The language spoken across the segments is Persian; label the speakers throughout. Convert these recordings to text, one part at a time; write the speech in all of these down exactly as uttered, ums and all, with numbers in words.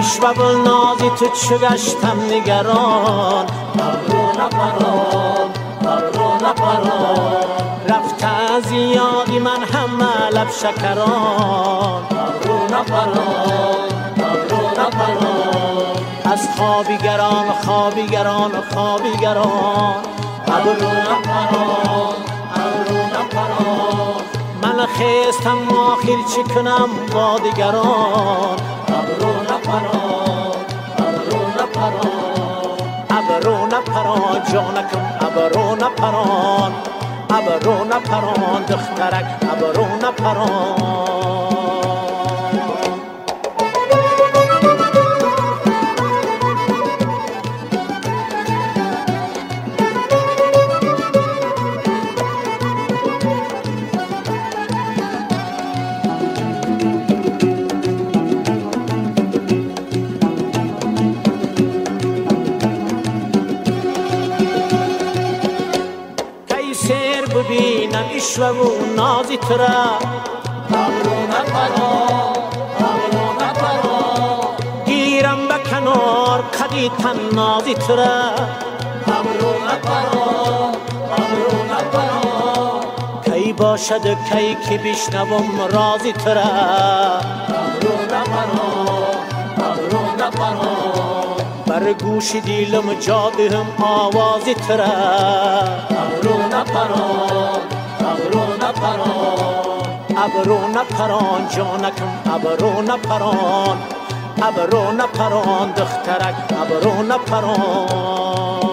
Speaker 1: ایشوب نازی تو چو گشتم نگران ابرو نپران ابرو نپران رفت از یادی من همه لب شکران ابرو نپران ابرو نپران از خوابیگران خوابیگران خوابیگران ابرو نپران ابرو نپران من خستم آخر چی کنم با دیگران ابرو نپران ابرو نپران ابرو نپران جانکم ابرو نپران ابرو نپران دخترک ابرو نپران ببینم ایشوب و نازی ترا ابرو نپران ابرو نپران گیرم به کنار قدی تن نازی ترا ابرو نپران ابرو نپران کی باشد کی که بشنوم رازی ترا ابرو نپران ابرو نپران بر گوش دیلم جادهم آوازی ترا ابرو نپران ابرو نپران ابرو نپران جانکم ابرو نپران ابرو نپران دخترک ابرو نپران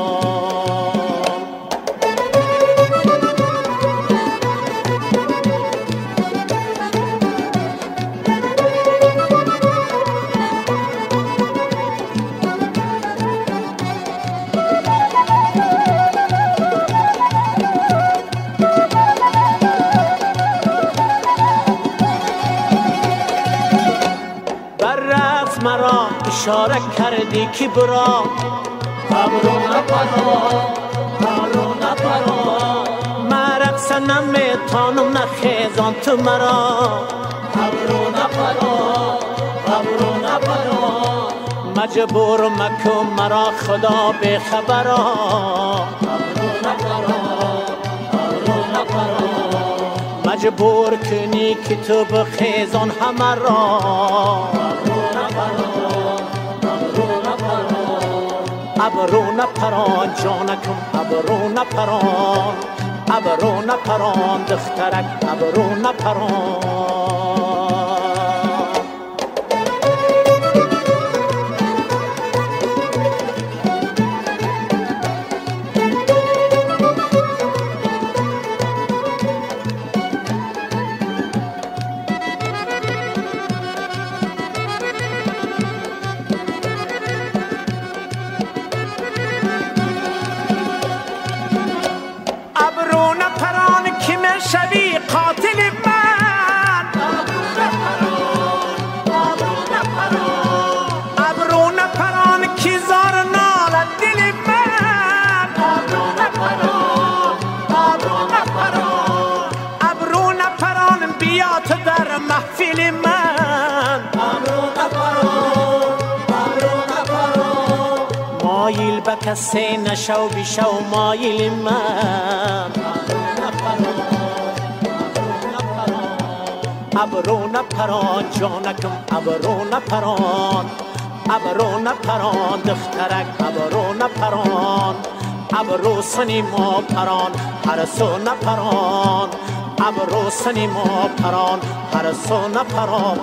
Speaker 1: مرا اشاره کردی که برا ابرو نپران ابرو نپران من رقص نمیتانم نخیزان تو مرا ابرو نپران ابرو نپران مجبور مکن مرا خدا به خبرا ابرو نپران ابرو نپران مجبور کنی که تو بخیزان همه را ابرو نپران جانکم ابرو نپران ابرو نپران دخترک ابرو نپران شبی قاتل من ابرو نپران کی زار نالد دل من ابرو نپران بیا تو در محفل من مایل به کسی نشو بیشو مایل من ابرو نپران جانکم ابرو نپران ابرو نپران دخترک ابرو نپران ابرو سنی ما پران هر سو نپران ابرو سنی ما پران هر سو نپران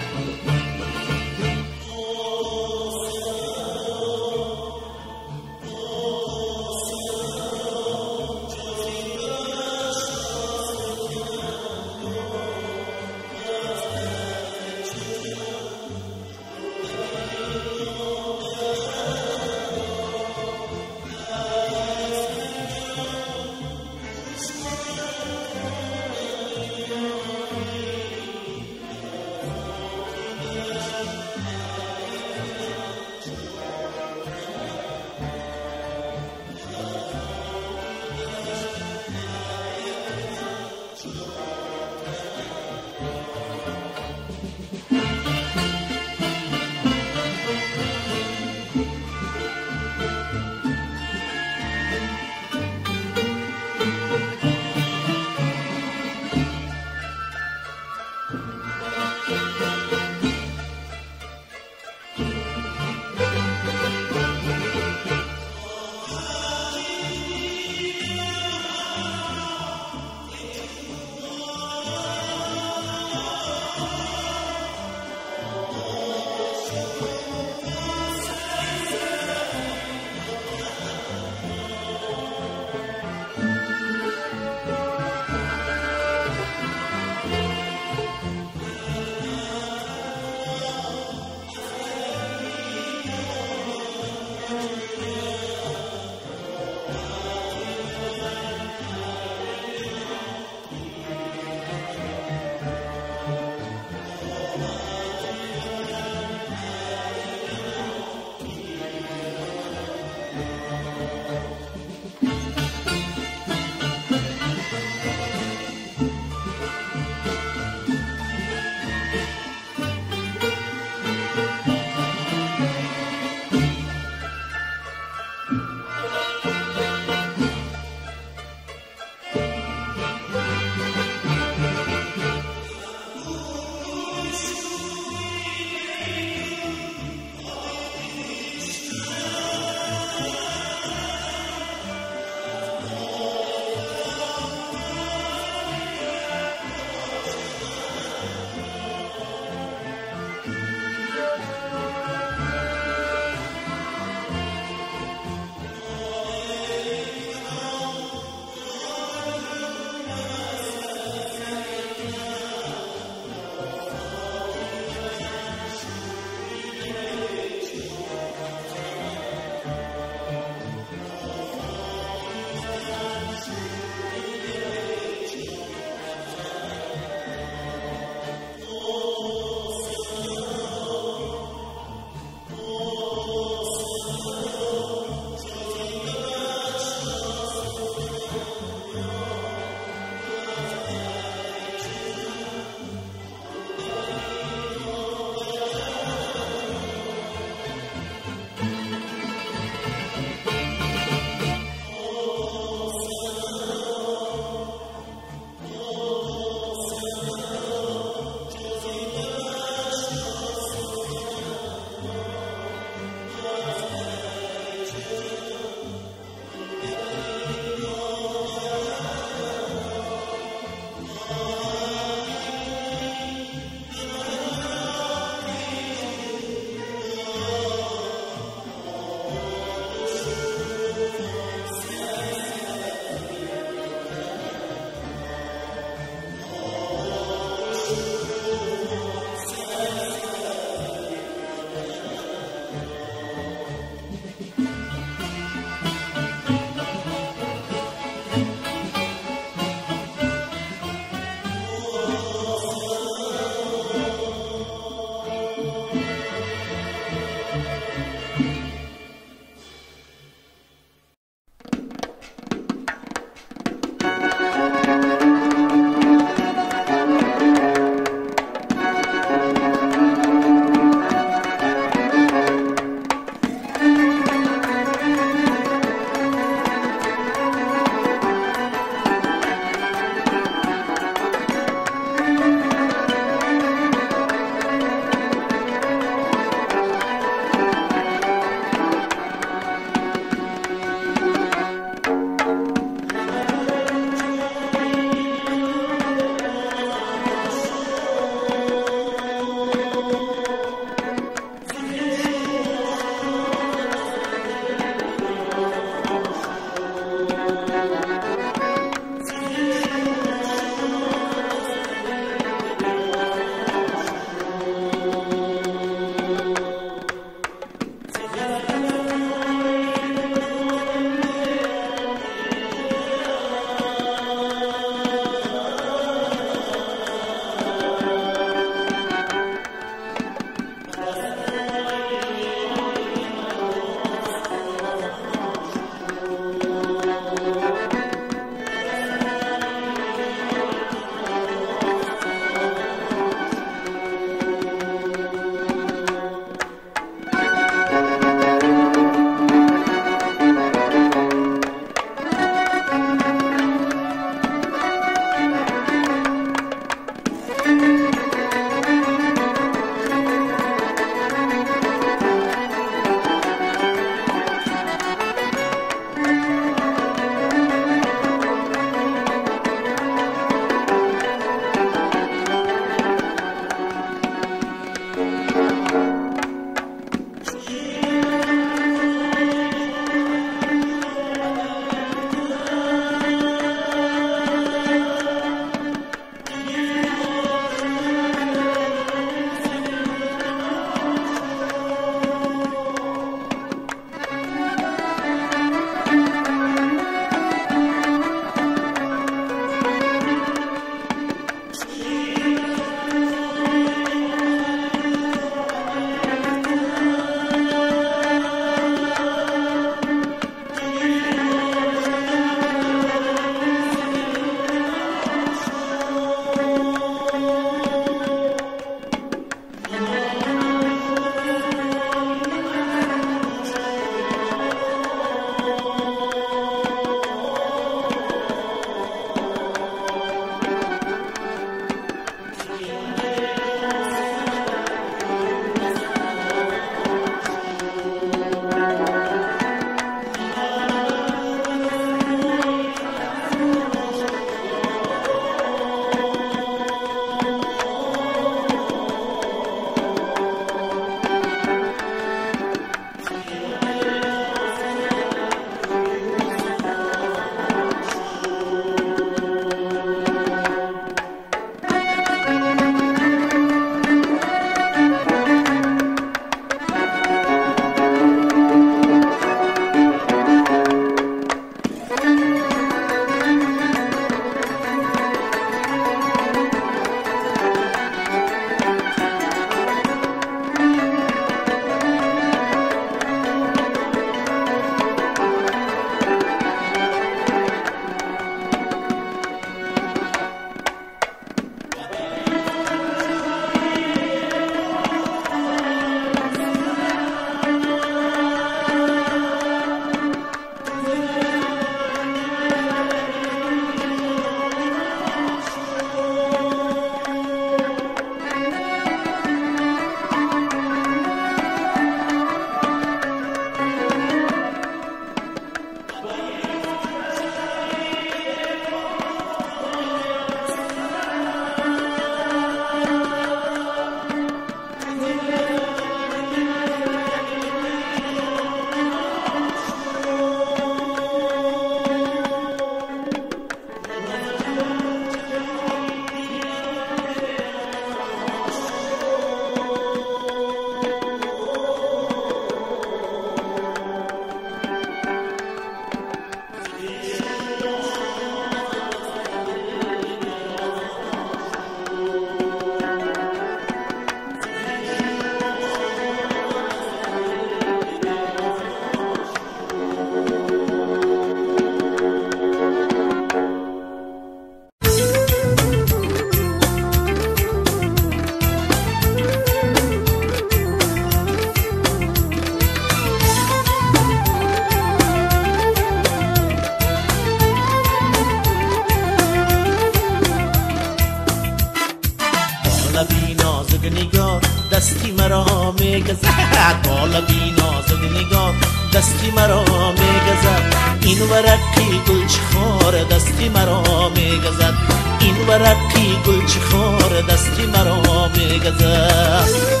Speaker 1: میگذد بالا بی نازک نگار دستی مرا میگذد این ورقی گلچخار دستی مرا میگذد این ورقی گلچخار دستی مرا میگذد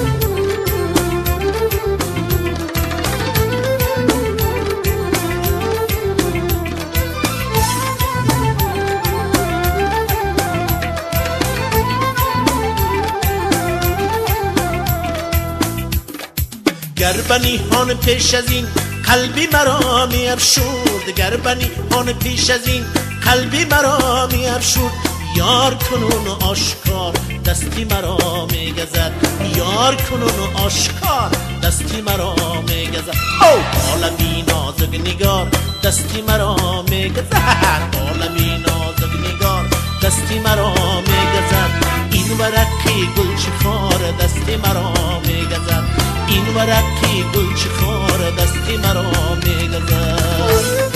Speaker 1: گربنی هان پیش از این قلبی مرا می افشرد گربنی هان پیش از این قلبی مرا می افشرد یار کنون آشکار دستی مرا می گزد یار کنون آشکار دستی مرا می گزد او بالا بی نازک نگار دستی مرا می گزد بالا بی نازک نگار دستی مرا می گزد این ورقی گلچخار دستی مرا می گزد این ورقی گلچخار دستی مرا میگذد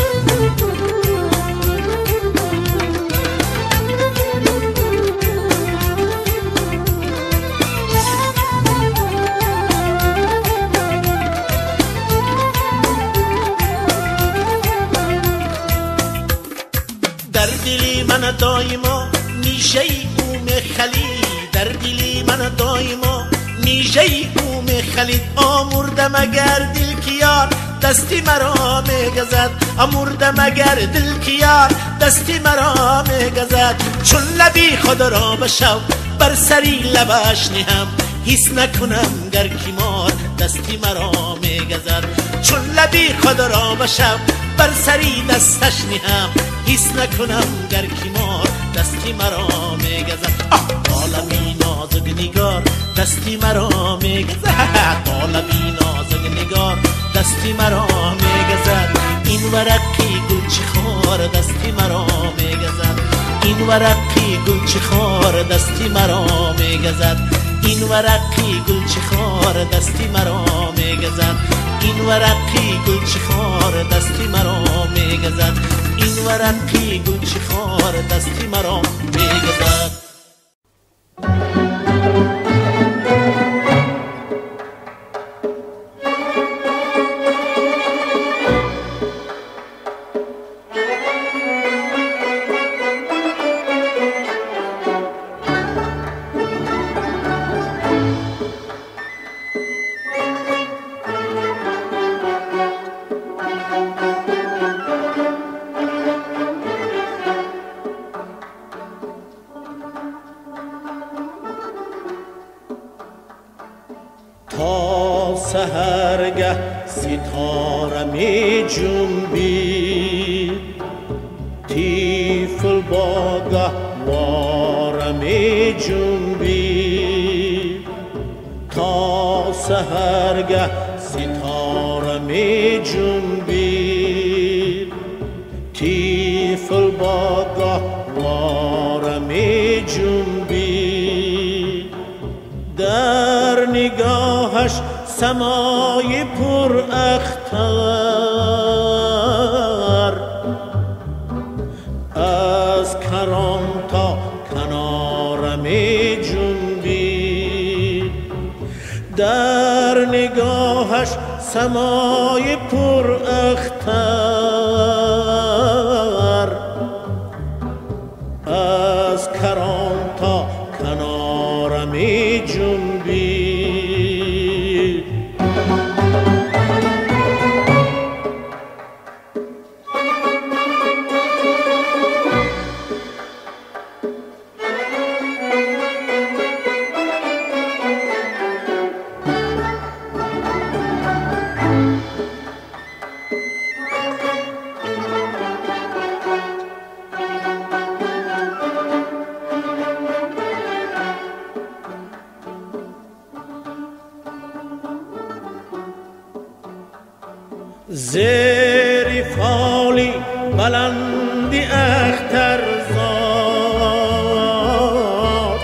Speaker 1: در دلی من دایما نیشه ای او میخلید در دلی من دایما نیشه ای او میخلید آمردم اگر دل کیار دستی مرا میگزد آمردم اگر دل کیار دستی مرا میگزد چون لبی خود را بشو بر سری لبش نهم حس نکنم گر کیمار دستی مرا میگزد چون لبی خود را بشو بر سری دستش نهم حس نکنم گر کیمار دستی مرا میگزد آه بالا بی نازک نگار دستی مرا میگزد بالا بی نازک نگار دستی مرا میگزد این ورقی گلچخار دستی مرا میگزد این ورقی گلچخار دستی مرا میگزد این ورقی گلچخار دستی مرا میگزد این ورقی گلچخار دستی مرا میگزد این ورقی گلچخار دستی مرا میگزد تا سحرگه ستاره می جنبید طفل با گهواره می جنبید تا سحرگه ستاره می جنبید طفل با گهواره می جنبید در نگاهش سمای پر اختر از کران تا کنار می جنبید در نگاهش سمای پر اختر از کران تا کنار می جنبید زیر فالی بلندی اختر زاد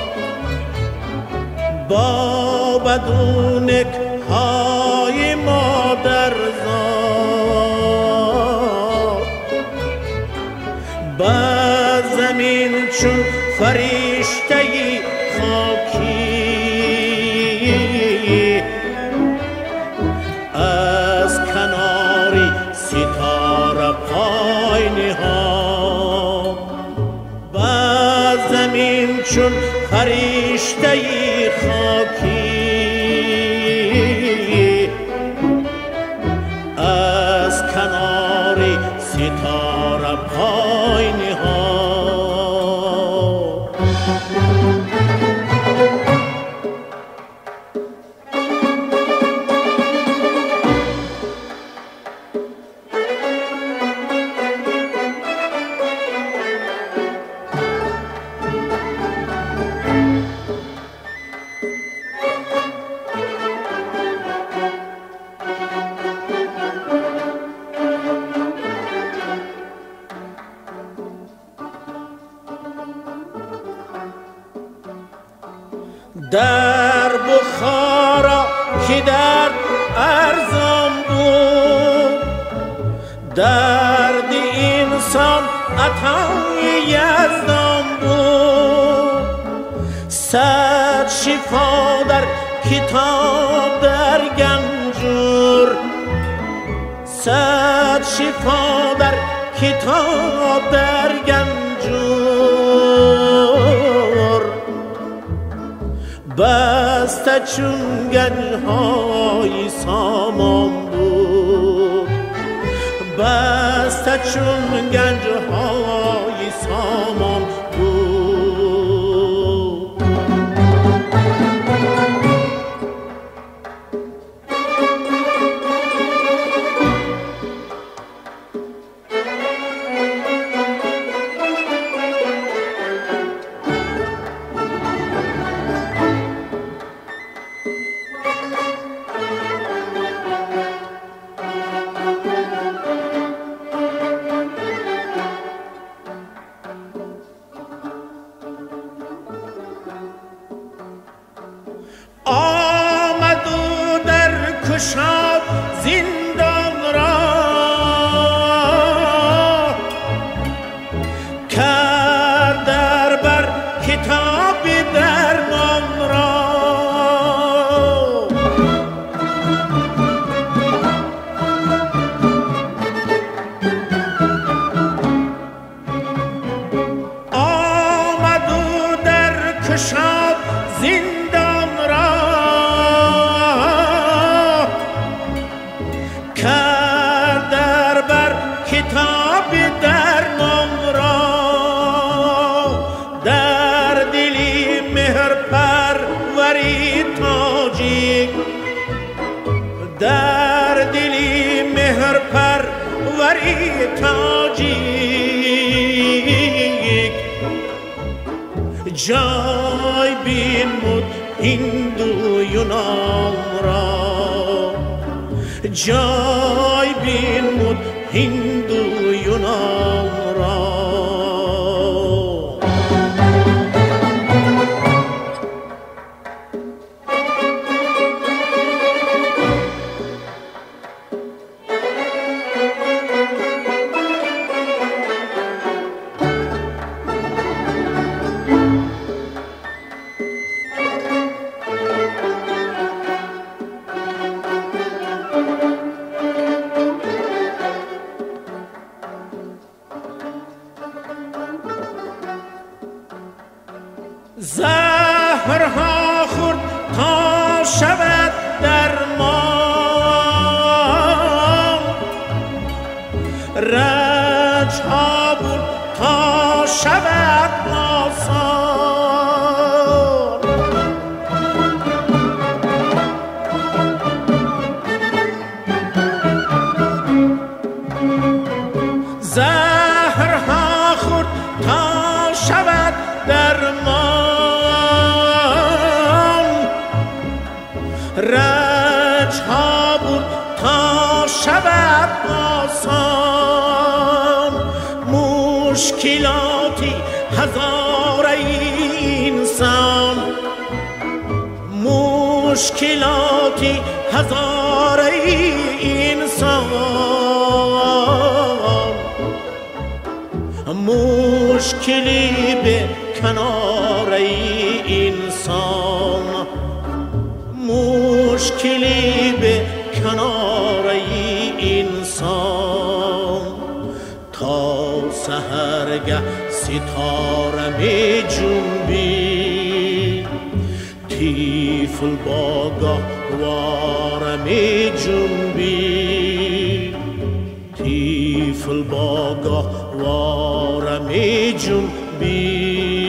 Speaker 1: با بدونک های مادر زاد با زمین چون فرشته خاکی چون فرشته خاکی از کنار ستاره پای نهاد. در بخارا که در ارزم بود، درد انسان عطای یزدان بود. صد شفا در کتاب در گنجور، صد شفا در کتاب در گنجور. بسته چون گنج‌های سامان بود، بسته چون گنج‌های سامان بود. آمد و در کشاد زندان را، کرد در بر کتاب درمان را. آمد و در کشاد زندان را، کرد در بر کتاب درمان را. در دلی مهر پروری تاجیک، در دلی مهر پروری تاجیک. جای بینمود هندو یونان را، جای بینمود هندو یونان را. زهرها خورد تا شود درمان، رنجها بود تا شود آسان. زهرها خورد تا شود درمان، رنجها بود تا شود آسان. مشکلاتی هزار انسان، مشکلاتی هزار انسان. مشکلی به کنار انسان، مشکلی به کنار انسان. تا سحر سحرگه ستاره می جنبید طفل با گهواره می جنبید طفل با گهواره می جنبید.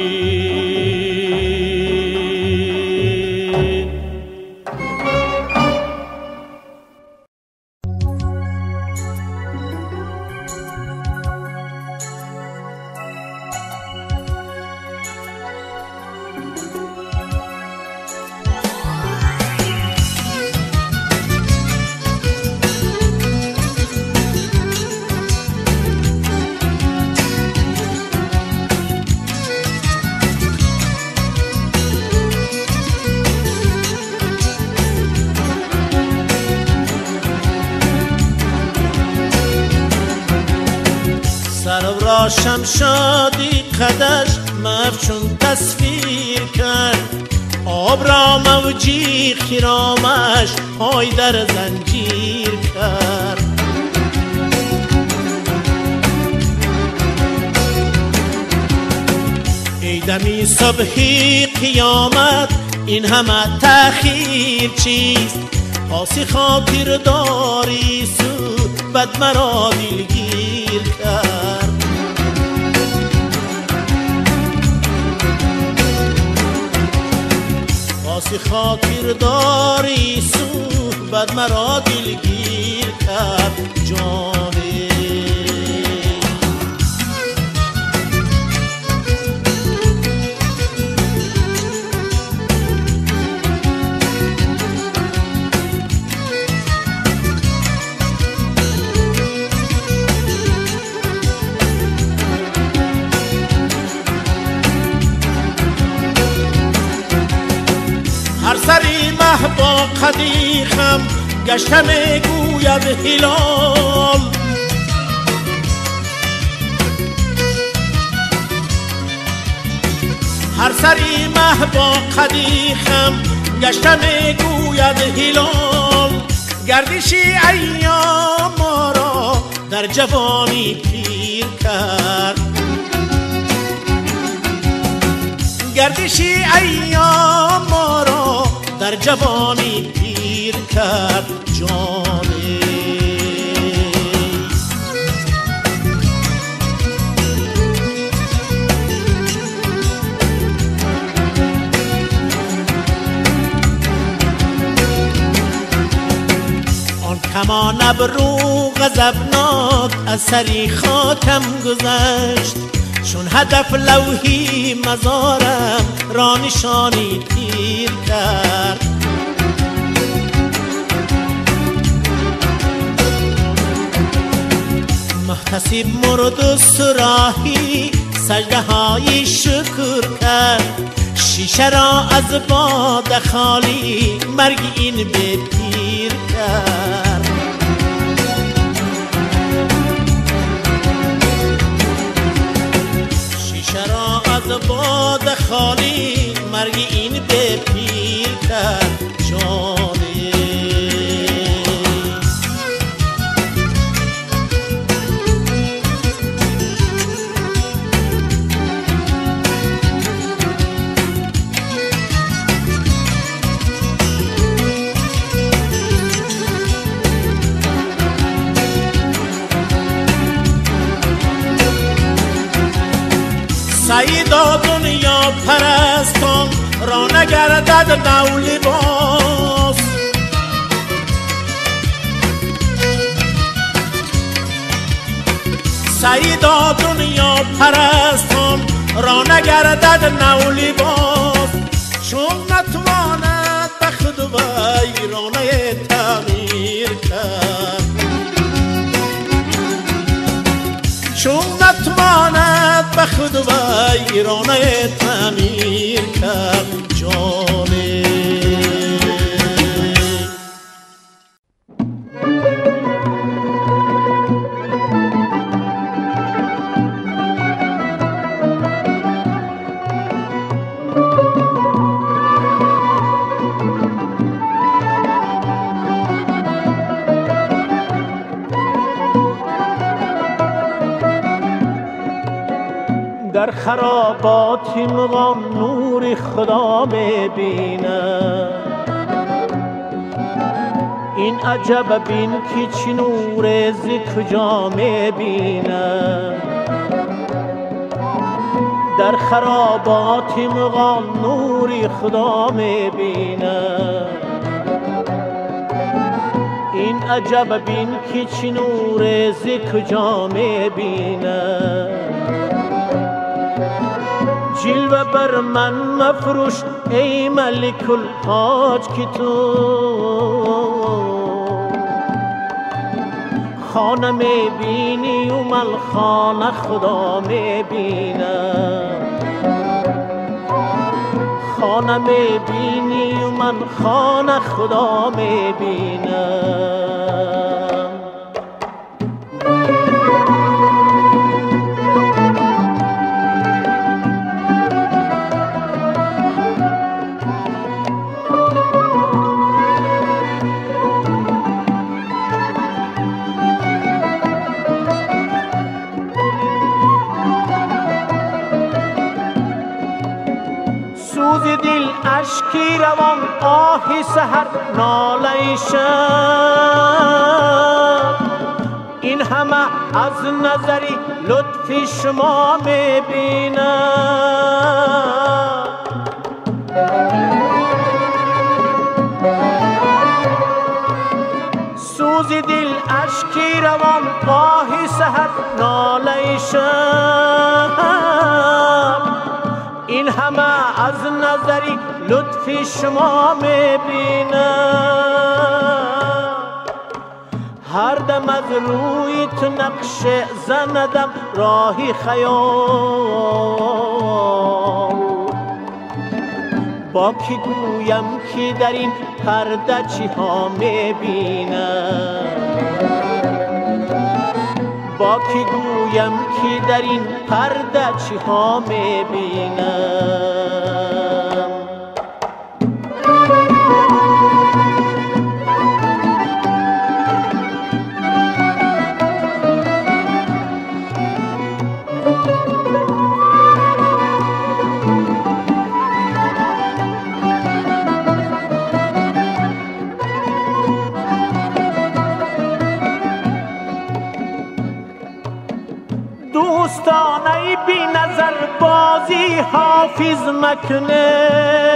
Speaker 1: سروراشم شادی قدش مفچون تصویر کرد آب را موجی خیرامش پای در زنجیر کرد. ای دمی صبحی قیامت این همه تأخیر چیست؟ پاسی خاطر داری سود بد مرا دلگیر کرد. پاسی خاطر داری سود بد مرا دلگیر کرد جانی. هر سری مه با قدیخم گشته میگوید هلال. هر سری مه با قدیخم گشته میگوید هلال. گردشی ایام ما را در جوانی پیر کرد. گردشی ایام ما را در جوانی پیر کرد جانی. آن کمان ابرو غضبناک از سری خاکم گذشت چون هدف لوحی مزارم را نشانی تیر کرد. محتسب مرد و سراحی سجده های شکر کرد. شیشه را از باد خالی مرگ این به پیر کرد. از باد خالی مرگ این به پیر کرد جانی. سعیدا دنیا پرستان را نگردد نو لباس. سعیدا دنیا پرستان را نگردد نو لباس. چون نتواند به خود ویرانه تعمیر کرد. چون نتواند به خود ویرانه تعمیر کرد جانی. در خرابات مغان نور خدا میبینم. این عجب بین که چی نور ز کجا میبینم. در خرابات مغان نور خدا میبینم. این عجب بین که چی نور ز کجا میبینم. جلوه بر من مفروش ای ملک الحاج که تو خانه میبینی و من خانه خدا میبینم. خانه میبینی و من خانه خدا میبینم. اشکی روان آهی سحر ناله شب. این همه از نظری لطفی شما میبینم. سوز دل اشکی روان آهی سحر ناله شب. این همه از نظری لطفی شما میبینم. هر دم از روی تو نقش زندم راهی خیال. با کی گویم که در این پرده چی ها میبینم. با کی گویم که در این پرده چی ها میبینم. دوستانه بی نظر بازی حافظ مکنه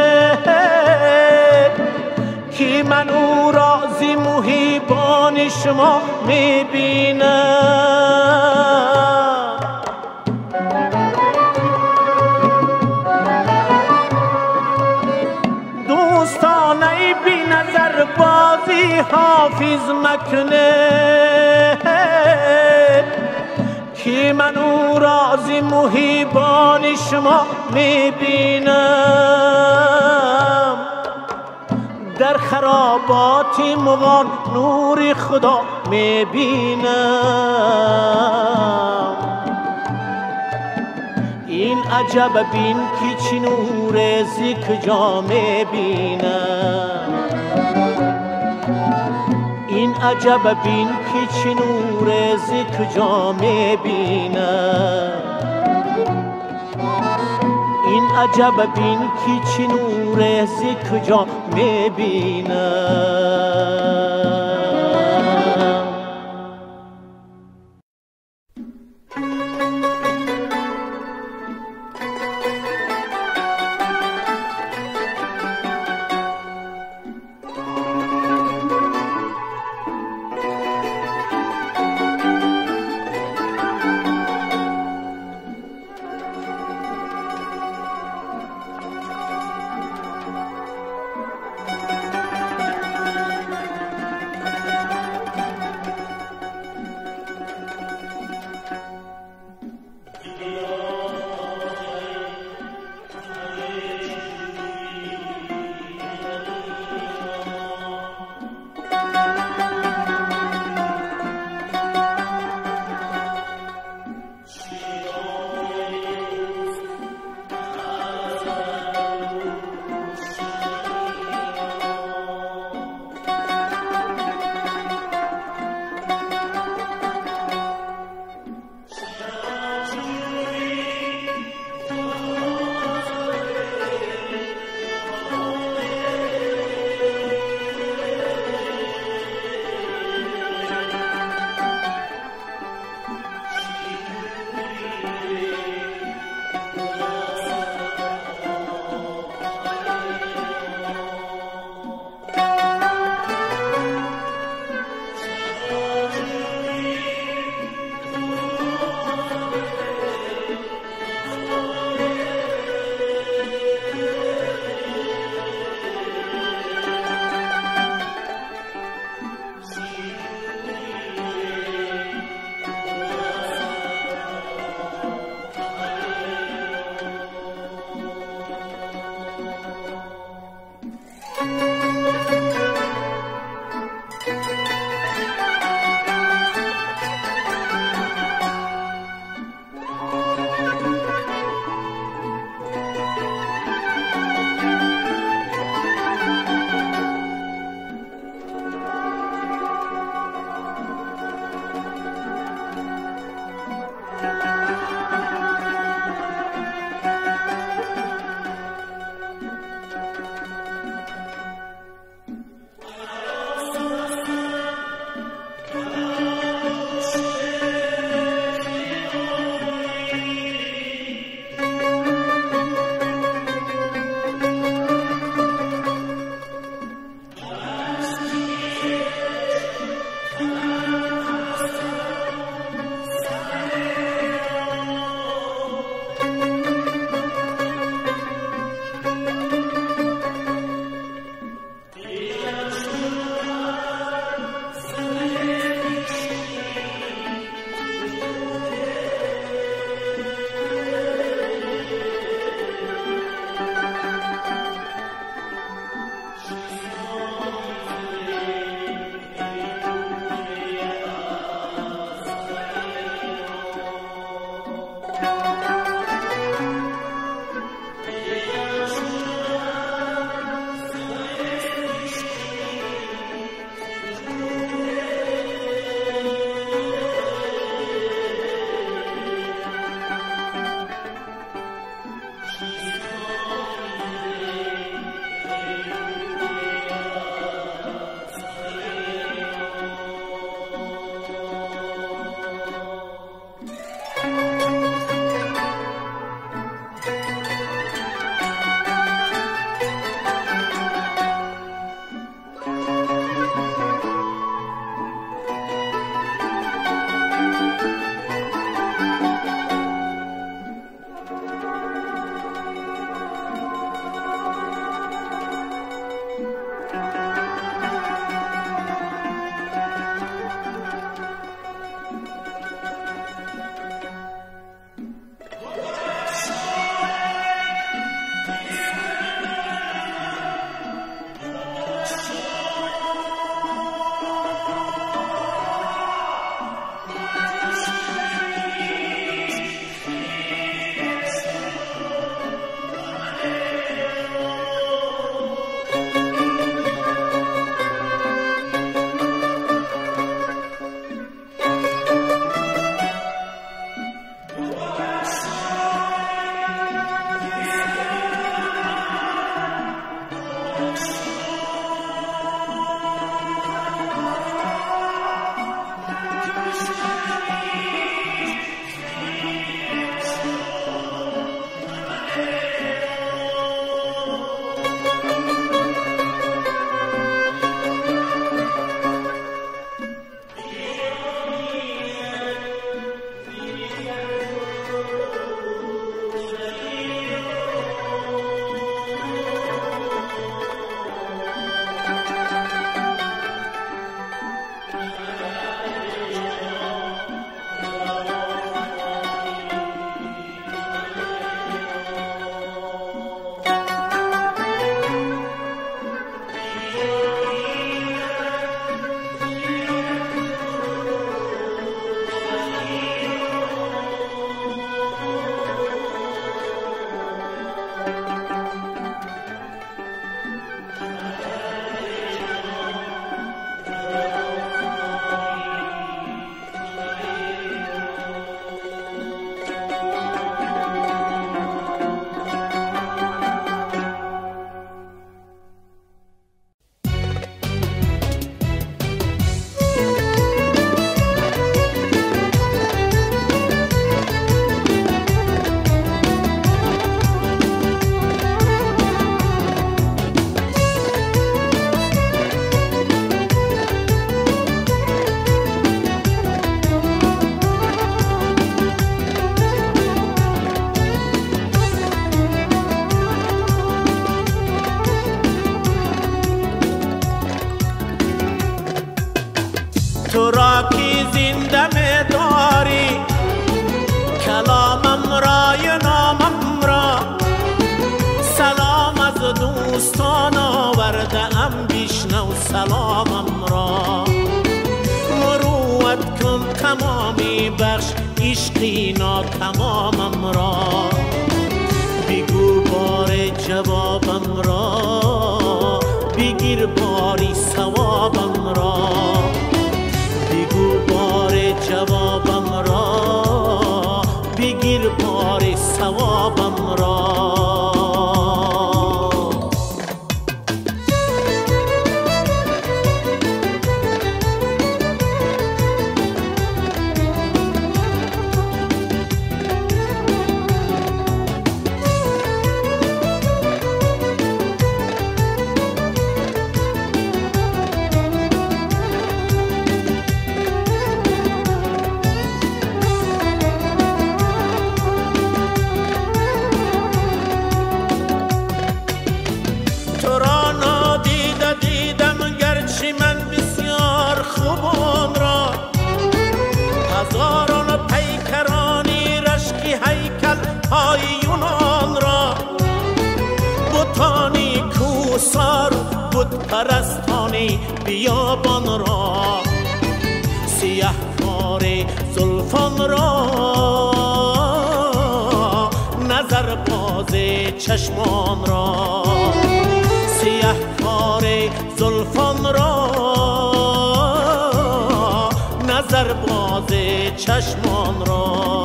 Speaker 1: که من او را زی محیبان شما میبینم. دوستانه بی نظر بازی حافظ مکنه که من او رازی محیبان شما میبینم. در خرابات مغان نور خدا میبینم. این عجب بین که چی نور ز کجا میبینم. این عجب بین که چی نور ز کجا میبینم. این عجب بین که چی نور ز کجا میبینم. دم داری کلامم را یا نامم را سلام از دوستان آورده ام بیشنو سلامم را مروت کن تمامی بخش عشقی ناتمامم را بگو بار جوابم را بگیر باری ثوابم را بگو بار جوابم را بگیر باری ثوابم را پرستانی بیابان را سیاه کار زلفان را نظر باز چشمان را سیاه کار زلفان را نظر باز چشمان را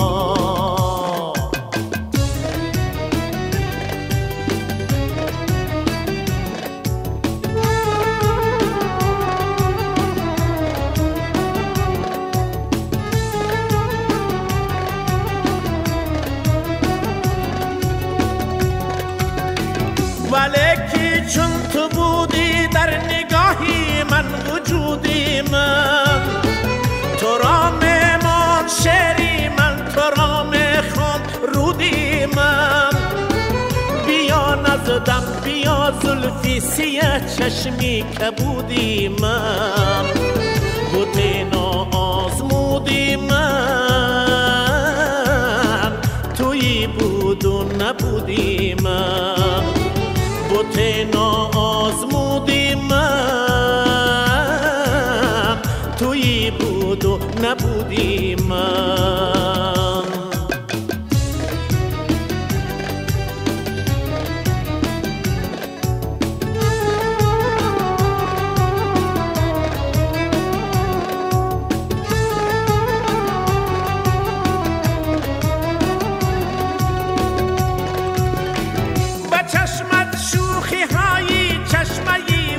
Speaker 1: ولیکی چون تو بودی در نگاهی من وجودی من تو را میمان شعری من تو را میخوان رودی من بیا نزدم بیا زلفی سیه چشمی کبودی من بوده نا آزمودی من تویی بود و نبودی من بوته نازمودی من تویی بود و نبودی من با چشمت شوخی هایی چشمه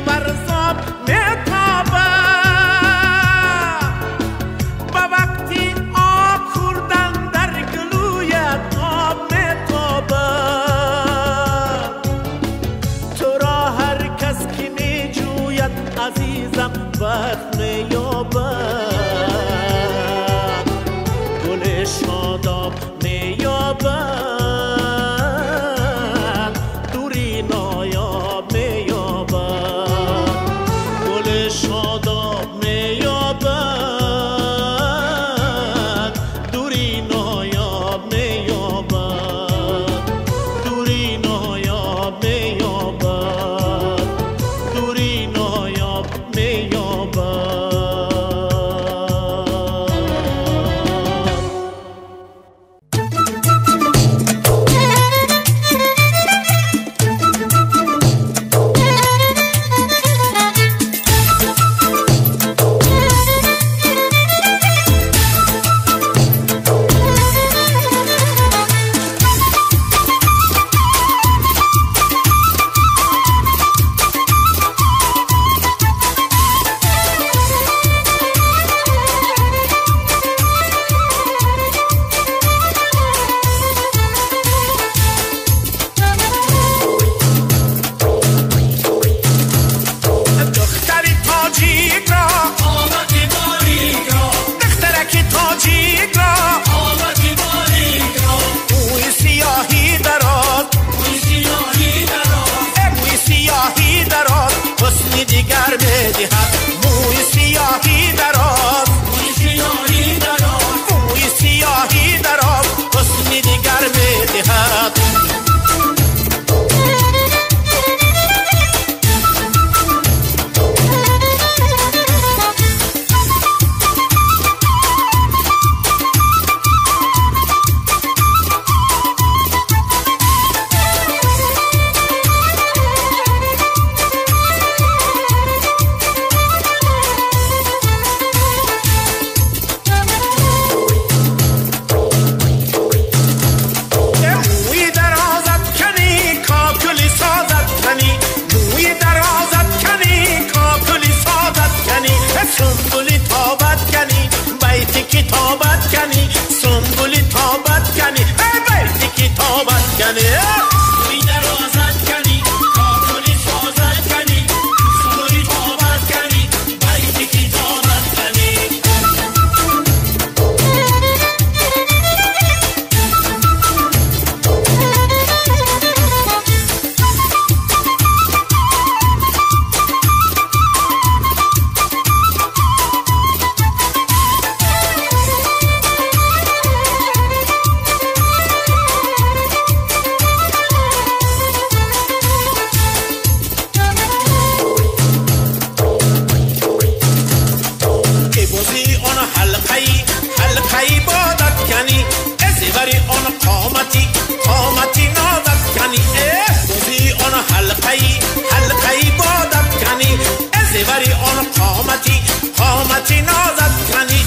Speaker 1: کنی
Speaker 2: توی درازت کنی کارکنی سازت کنی سوری تابت کنی بیتی کتابت کنی
Speaker 1: وری آن قامتی قامتی نازد کنی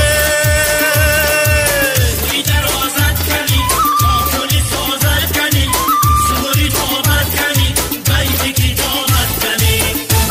Speaker 2: توی درازت کنی کارکنی سازت کنی سوری تابت کنی بیتی کتابت کنی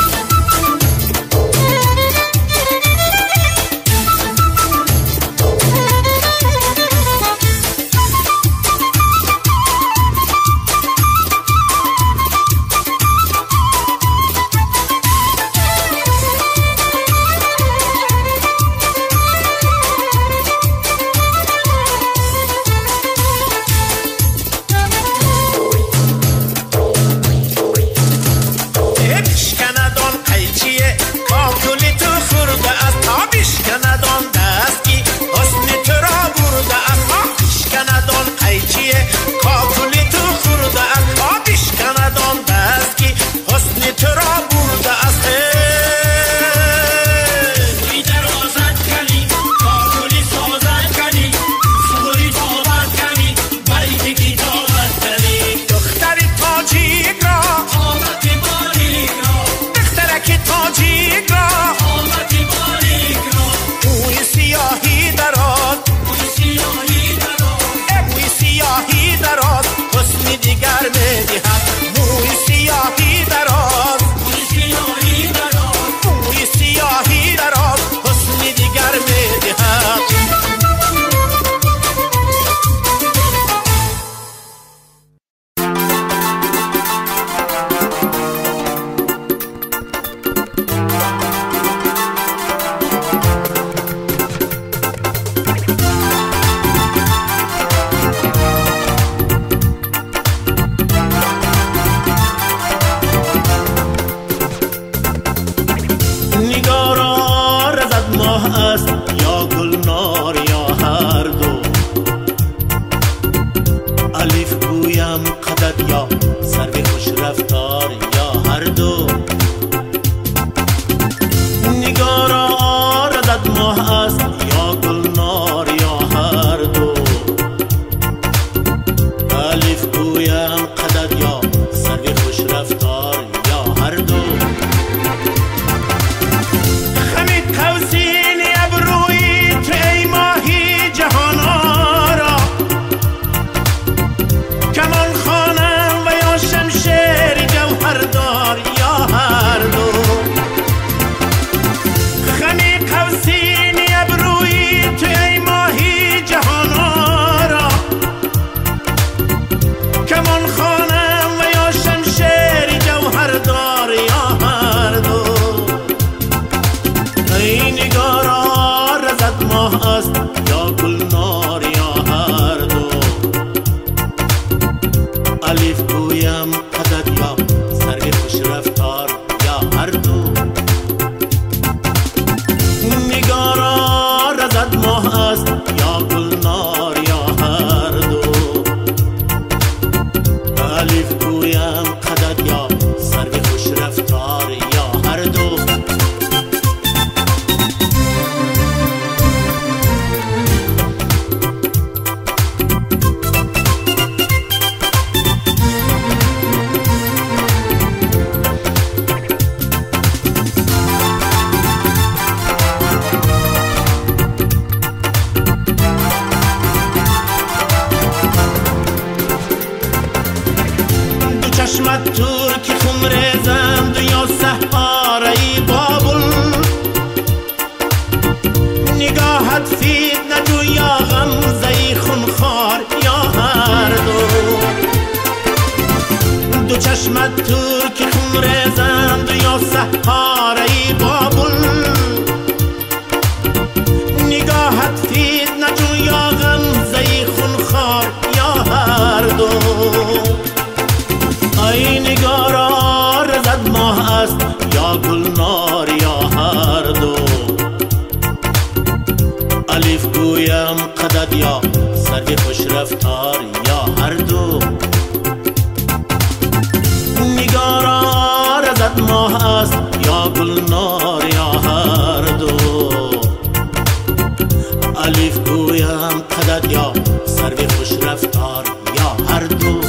Speaker 1: چشمت ترک خون ریزند یا سحاره بابل نگاهت فید نجو یا غمزه خونخوار یا هر دو چشمت ترک خون رزند یا سحاره بابل نگاهت فتنه جو یا غمزه خونخوار یا هر دو ای نگارا رزد ماه است یا گلنار یا هر دو الف گویم قدد یا سرو خوش رفتار یا هر دو نگارا رزد ماه است یا گلنار یا هر دو الف گویم قدد یا سرو خوش رفتار یا هر دو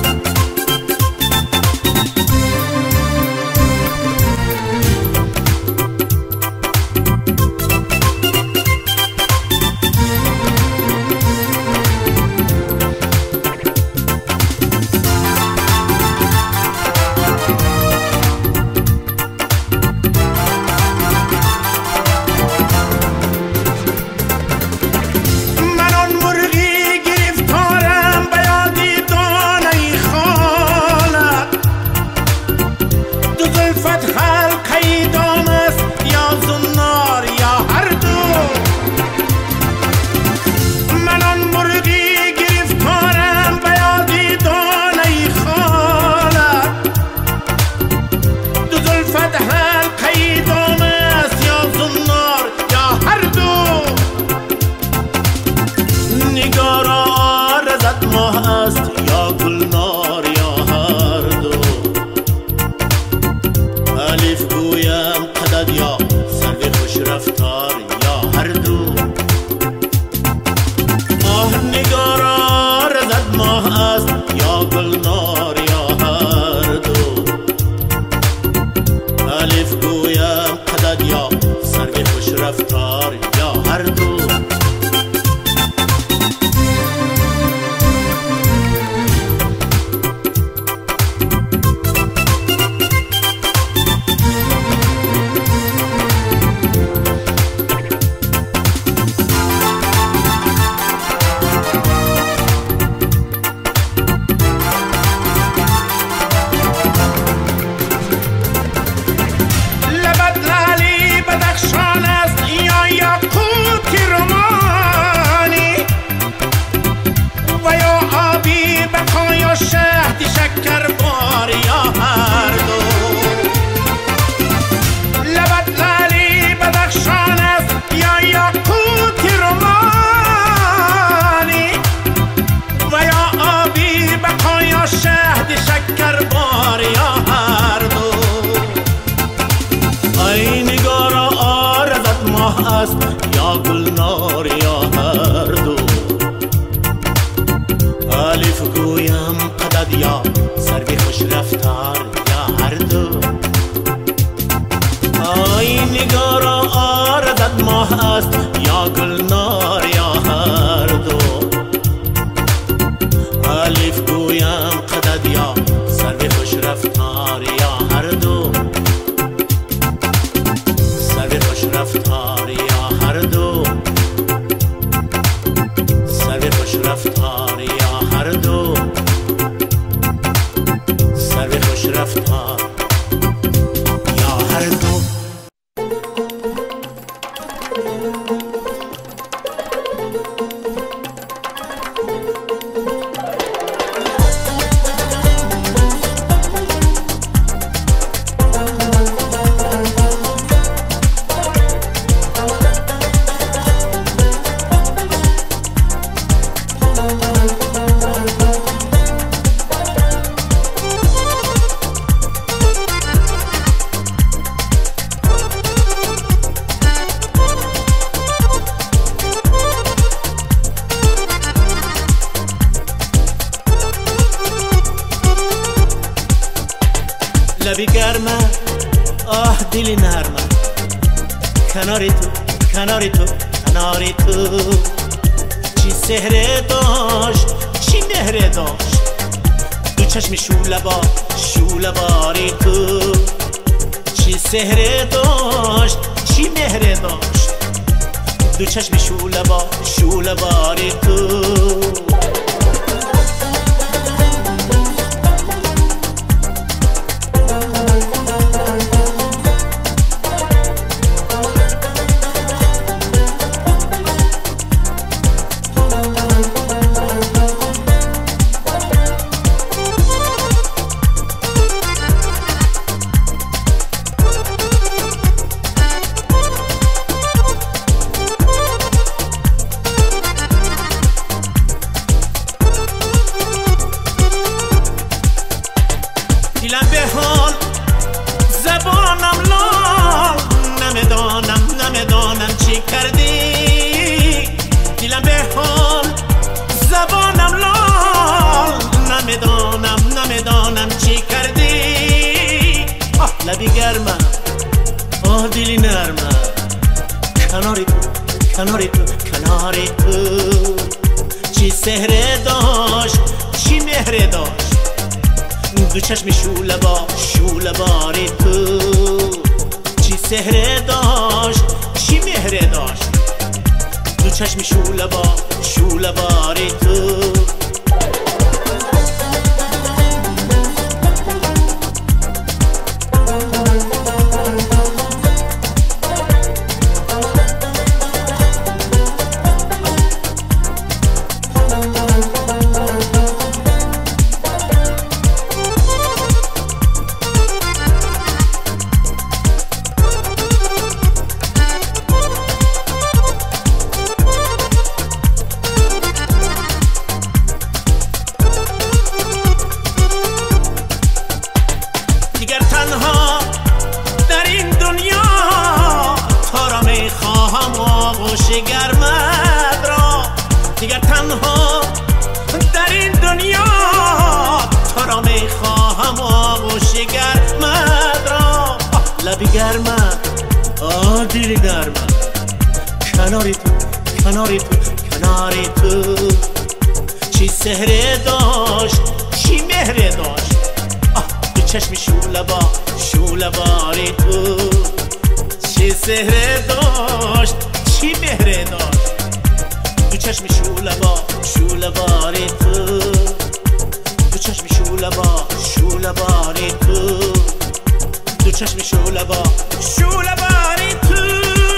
Speaker 2: لبی گرمه آه دلی نرمه کناری تو کناری تو کناری تو چی سحره داشت چی مهره داشت دو چشم شوله با شوله باری تو چی سحره داشت چی مهره داشت دو چشم شوله با شوله باری تو دیلم به حال زبانم لال نمیدانم نمیدانم چی کردی دیلم به حال زبانم لال نمیدانم نمیدانم چی کردی آه لبی گرمم آه دلی نرمم کناری تو کناری تو کناری تو چی سحره داشت چی مهره داشت دو چشم شوله با شوله باری تو چی سحره داشت چی مهره داشت دو چشم شوله با شوله باری تو گرمت را دیگر تنها در این دنیا تو را میخواهم آغوش گرمت را لبی گرمت آه دلی نرمت کناری تو کناری تو کناری تو چی سحره داشت چی مهره داشت آه دو چشم شوله با شوله باری تو چی سحره داشت چی مهره داشت دو چشم شوله با شوله باری تو دو چشم شوله با شوله باری تو دو چشم شوله با شوله باری تو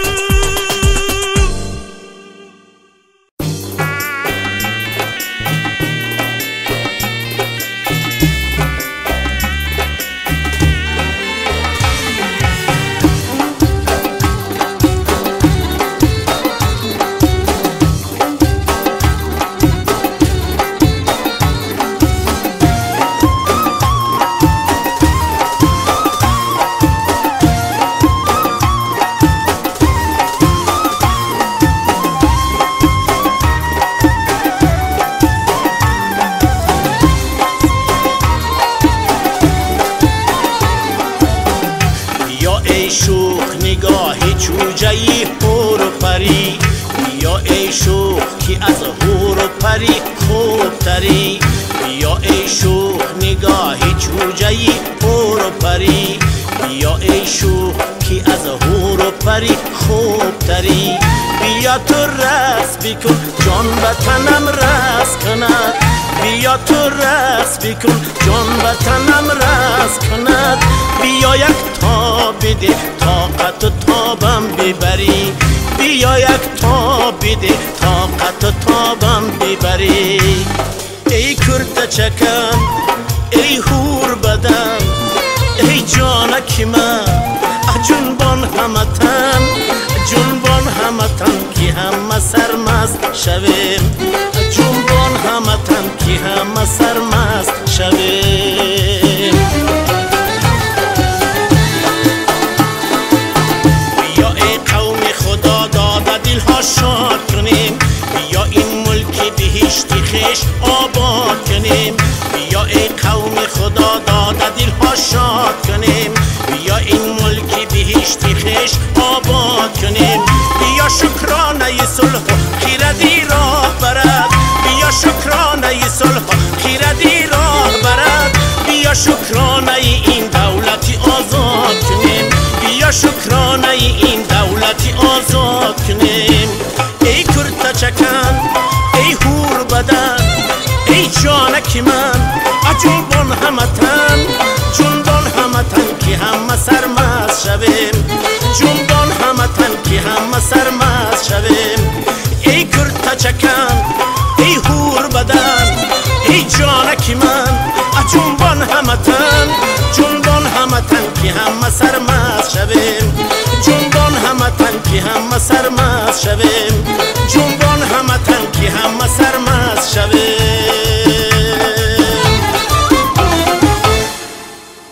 Speaker 2: نگاهی چوجهی هور و پری بیا ای شوخ که از هور و پری خوب تری بیا ای شوخ نگاهی چوجهی هور و پری بیا ای شوخ که از هور و پری خوب تری بیا تو رقص بکن جان به تنم رقص کند بیا تو رقص بکن جان به تنم رقص کند بیا یک تا بده طاقت و تابم ببری بیا یک تا بده طاقت و تابم ببری ای کرده چکن ای هور بدن ای جانک من جنبان همتن جنبان همتن که همه سرمست شویم جنبان همتن که همه سرمست شویم بیا ای قوم خدا داده دلها شاد کنیم بیا این ملک بهشتی خیش آباد کنیم بیا ای قوم خدا داده دلها شاد کنیم بیا این ملک بهشتی خیش آباد کنیم بیا شکرانه صلح خیردی راه برد بیا شکرانه صلح خیردی راه برد بیا شکرانه این دولتی آزاد کنیم بیا شکرانه این دولتی آزاد کنیم ای کرده چکن ای هور بدن ای جانک من جنبان همتن جنبان همتن که همه سرمست شویم جنبان همتن که همه سرمست شویم ای کرده چکن ای هور بدن ای جانک من جنبان همتن جنبان همتن که همه سرمست شویم جنبان همتن که همه سرمست شویم جنبان همتن که همه سرمست شویم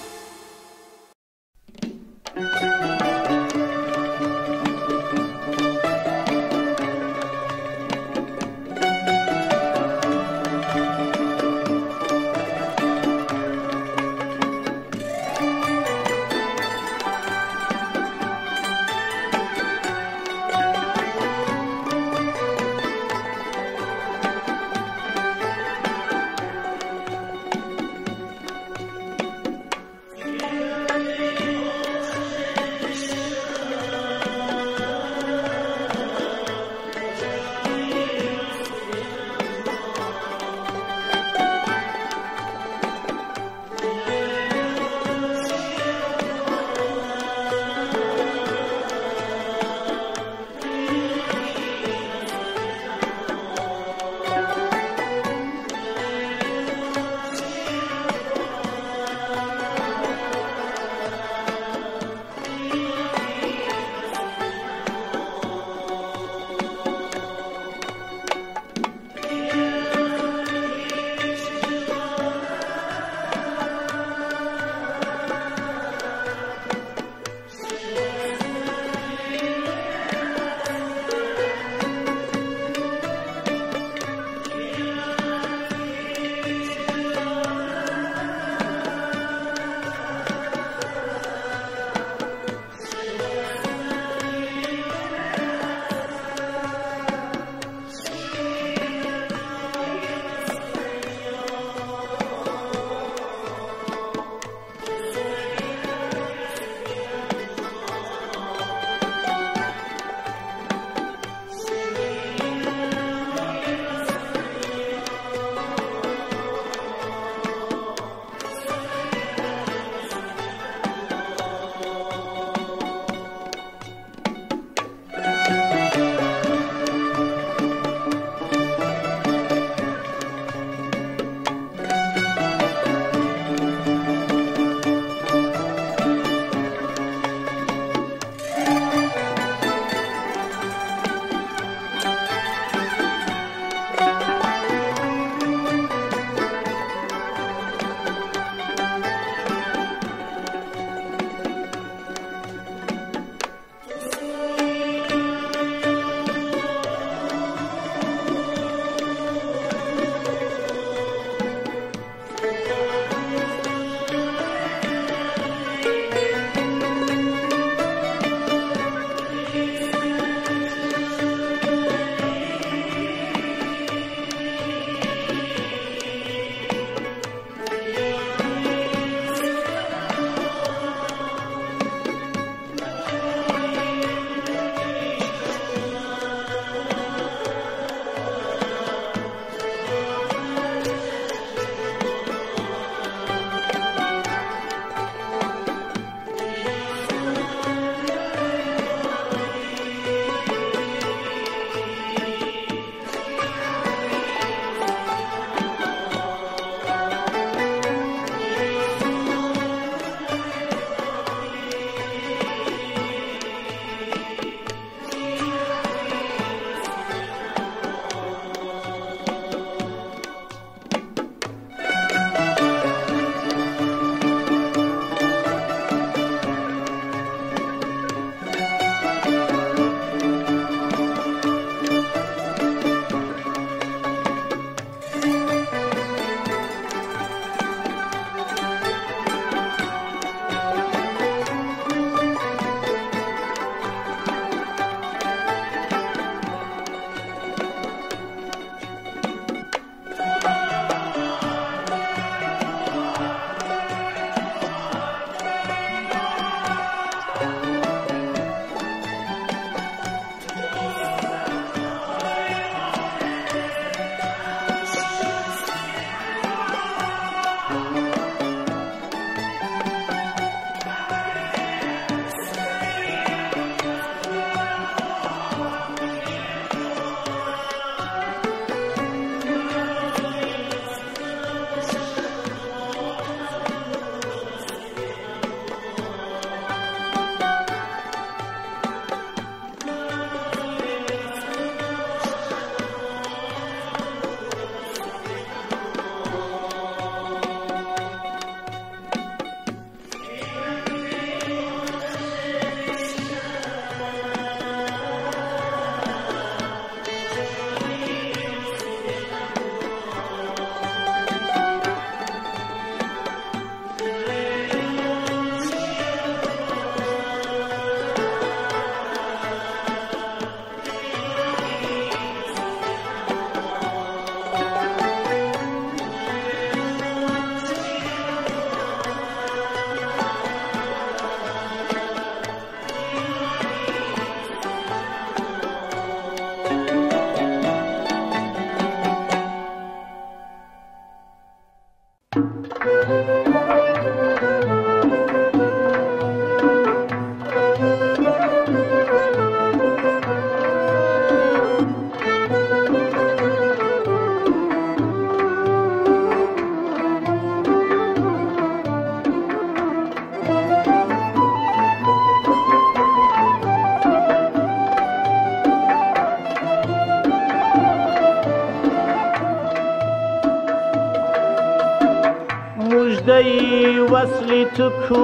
Speaker 1: مژده‌ای وصلی تو کو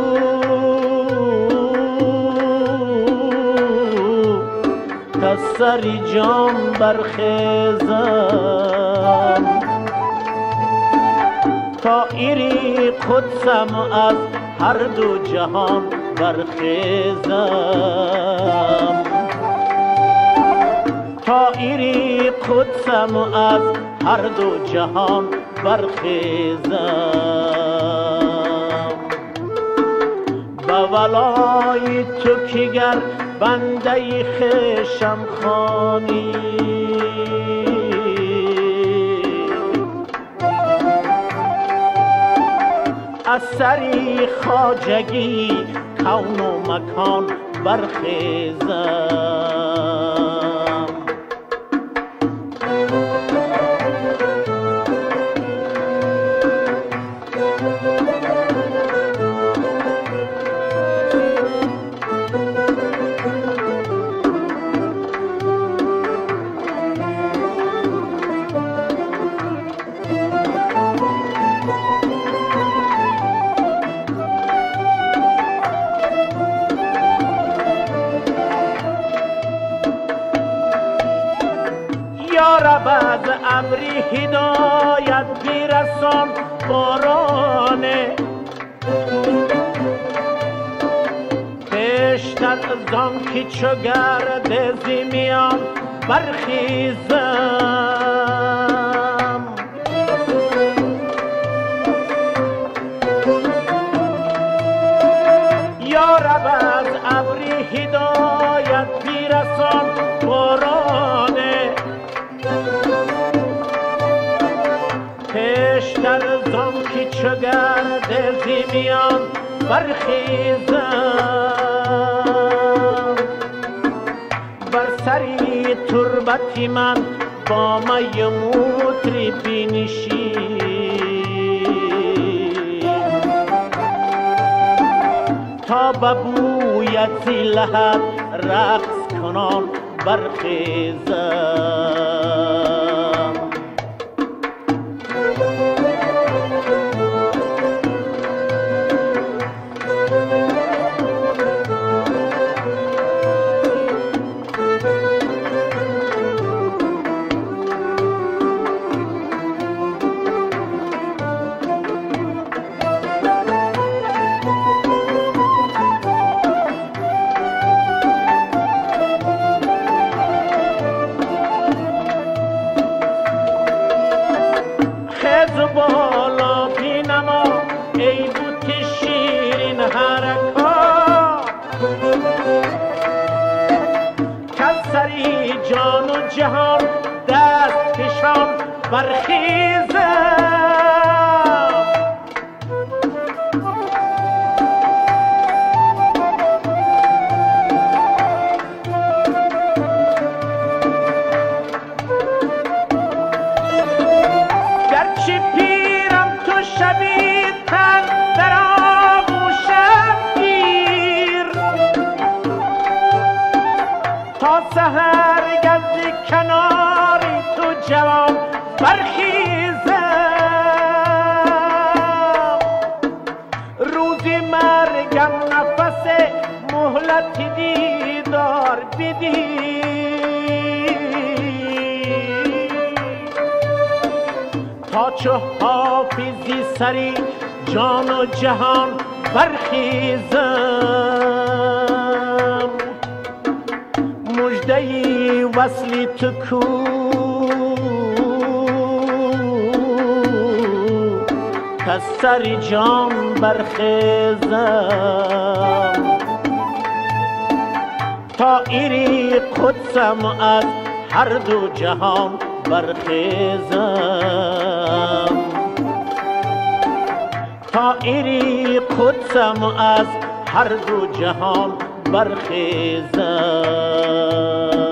Speaker 1: تا سری جام برخیزم طایری قدسم از هر دو جهان برخیزم طایری قدسم از هر دو جهان برخیزم با ولای تو که گر بنده خشم خانی از سری خواجگی کون و مکان برخیزم از امری هدایت بیرسان بارانه پیشتر زان که چو گرد زمیان برخیزم یا رب از امری هدایت بیرسان بارانه پیشتر زان که چو گرد زمیان برخیزم بر سری تربتی من با می موتری بینشی تا ببوید زی لحد رقص کنان برخیزم بالا بینما ای بوت شیرین حرکات کز سری جان و جهان دست کشان برخیزم سهر گز کناری تو جوان برخیزم روزی مرگم نفس مهلت دیدار بدی تا چو حافظی سری جان و جهان برخیزم مژده‌ای وصلی تو کو کز سری جان برخیزم طایری قدسم از هر دو جهان برخیزم طایری قدسم از هر دو جهان برخیزم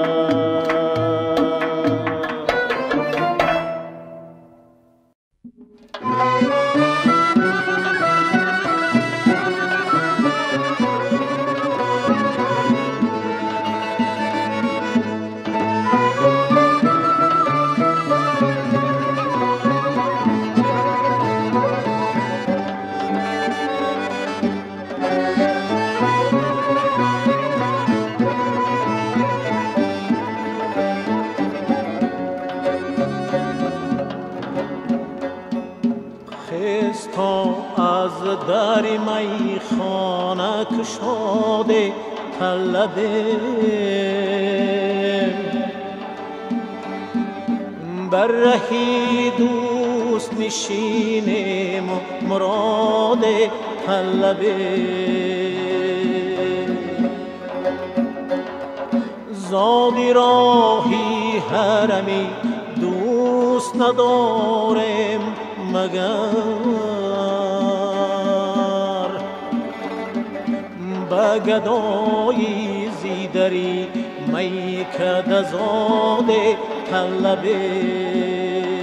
Speaker 1: در میخانه کشاده طلبیم بر رهی دوست نشینیم و مراد طلبیم زادی راهی حرمی دوست نداریم مگر به گدایی زیدری میکده زاده طلبیم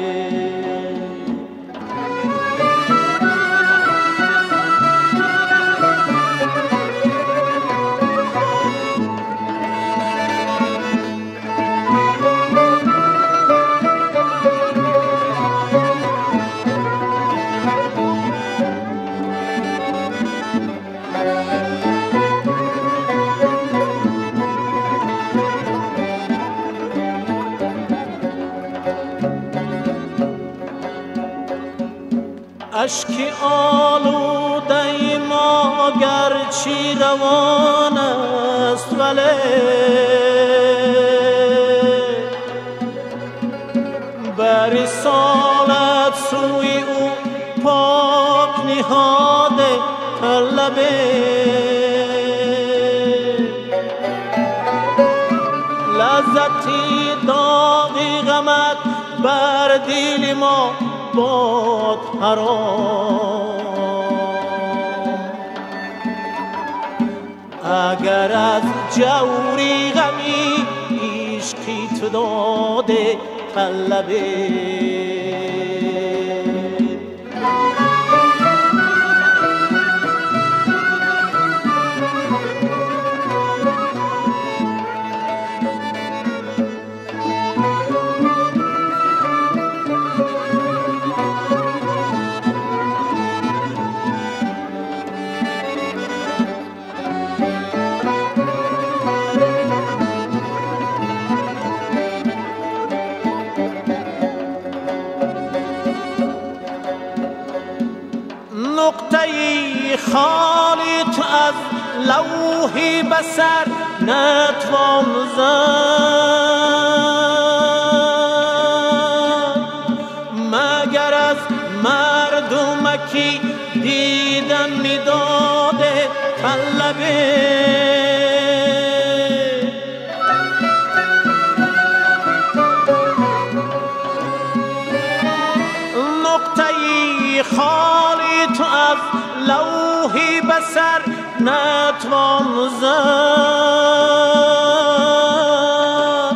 Speaker 1: اشکی آلوده ما گرچی روان است ولی بر رسالت سوی او پاک نهاده طلبیم لذتی داغی غمت بر دل ما باد حرام اگر از جوری غمی عشقی تو داده طلبیم نقطه خالی تو از لوح بصر نتوان زد مگر از مردمکی دیدن میداده طلبیم نقطه خالی تو از لوحی بسر نتوان زد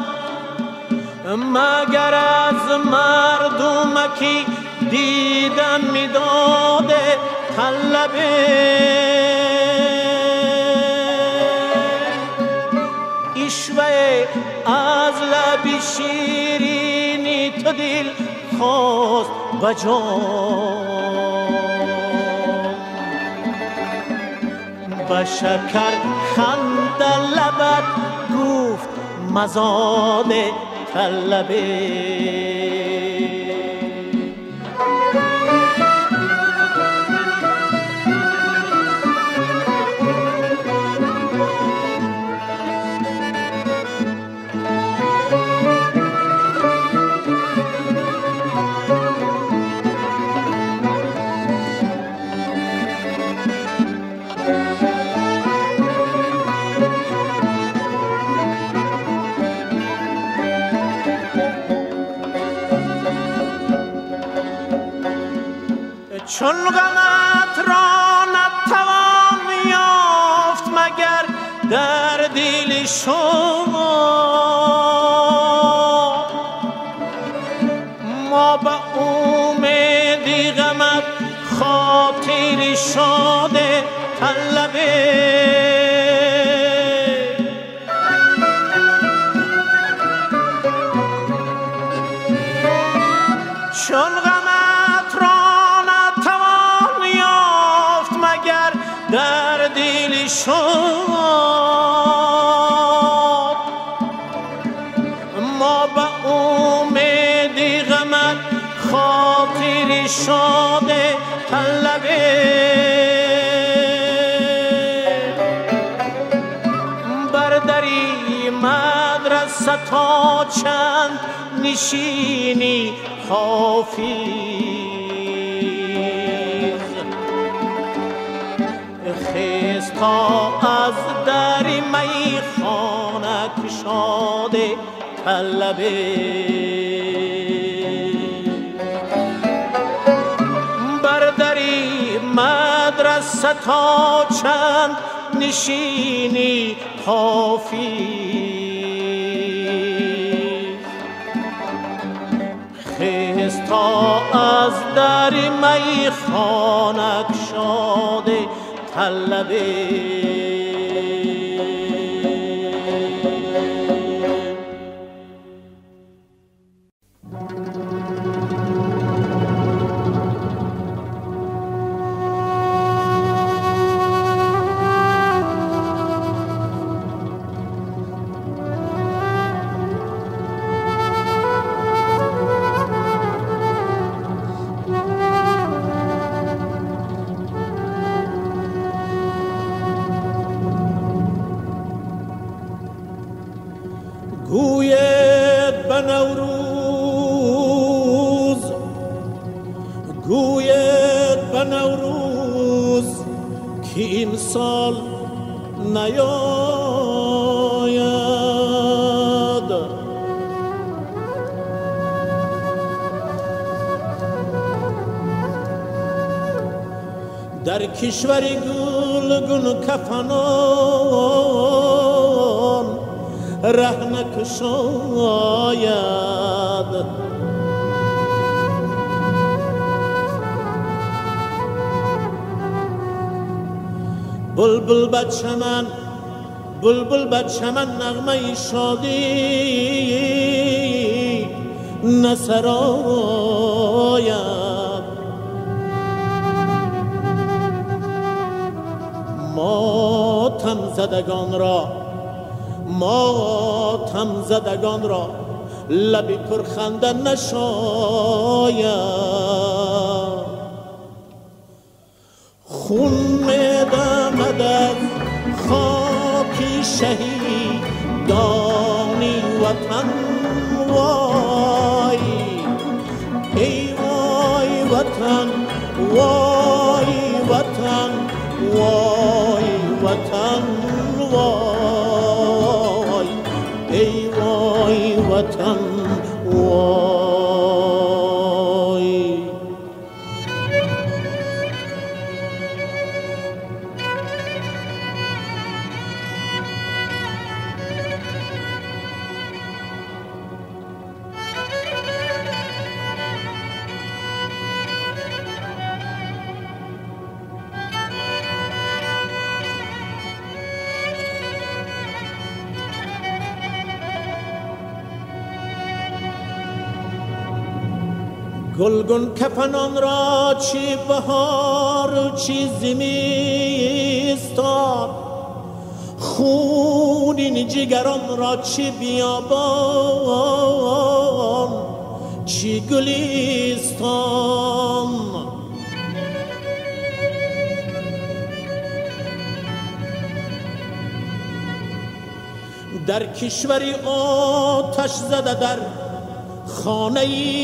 Speaker 1: مگر از مردمکی دیدن میداده طلبیم اشوه از لب شیرینی تو دل خواست بجان با شکر خنده لبت گفت مزاد طلبیم چون غمت را نتوان یافت مگر در دل شما ما به امید غمت خاطر شاده طلبیم چون غمت را در دل شاد ما به امید غمت خاطر شاد طلبیم
Speaker 2: تا چند نشینی حافظ خیز تا از در میخانه کشاده طلبه بر دری مدرسه تا چند نشینی حافظ خیز تا از در میخانه کشاده طلبه گوید به نوروز گوید به نوروز که این سال نیاید در کشور گلگون کفنان ره نکشاید بلبل بچه من بلبل بچه من نغمه شادی نسراید ماتم زدگان را ماتم زدگان را لبی پرخنده نشاید خون میدمد از خاکی شهیدانی وطن وای ای وای وطن وای وطن وای وطن وای ای وای وطن وای گلگون کفنان را چی بهار و چی زمستان خونین جگران را چی بیابان چی گلستان در کشوری آتش زده در خانه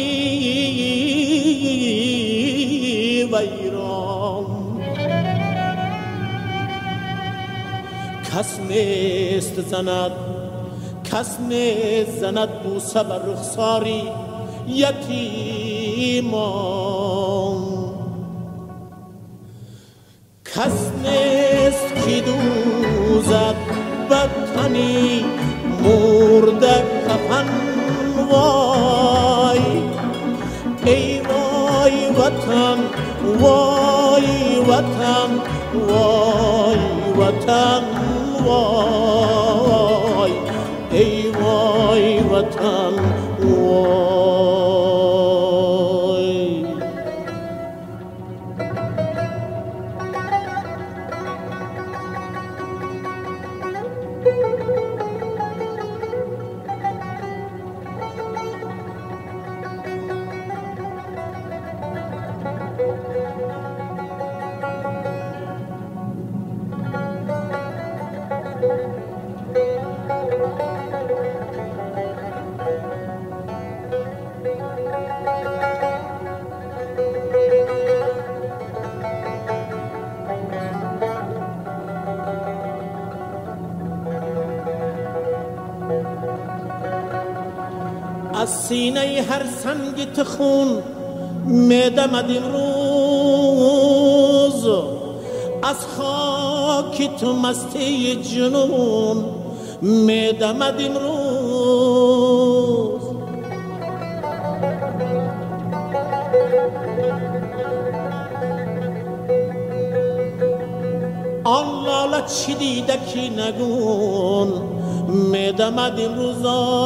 Speaker 2: ویران کس نیست زند کس نیست زند بوسه بر رخساری یتیمان کس نیست که دوزد بدتنی مرده کفن وای ای وای وطن وای وطن وای وطن وای ای وای وطن وای
Speaker 1: از سینه هر سنگ خون میدمد امروز، از خاک تو مستی جنون میدمد امروز. آن لاله چی دیده کی نگون میدمد امروز.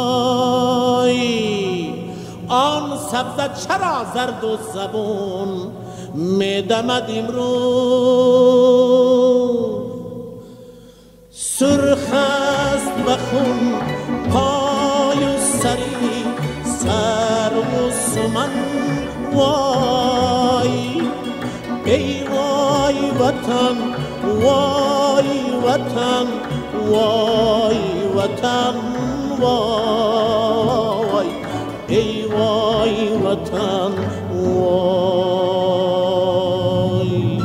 Speaker 1: آن سبزه چرا زرد و زبون میدمد امروز. سرخ است و خون پای و سری، سر و سمن وای. ای وای وطن، وای وطن، وای وطن وای. ای وای وطن وای.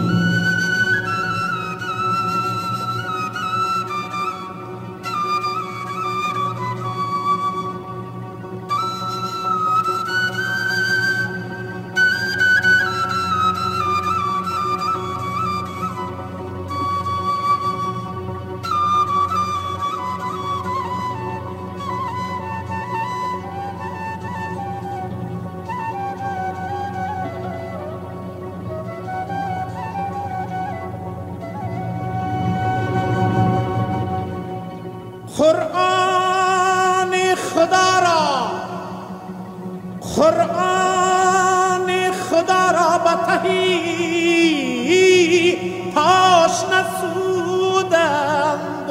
Speaker 1: قرآن خدا را، قرآن خدا را بتهی پاش نسودند.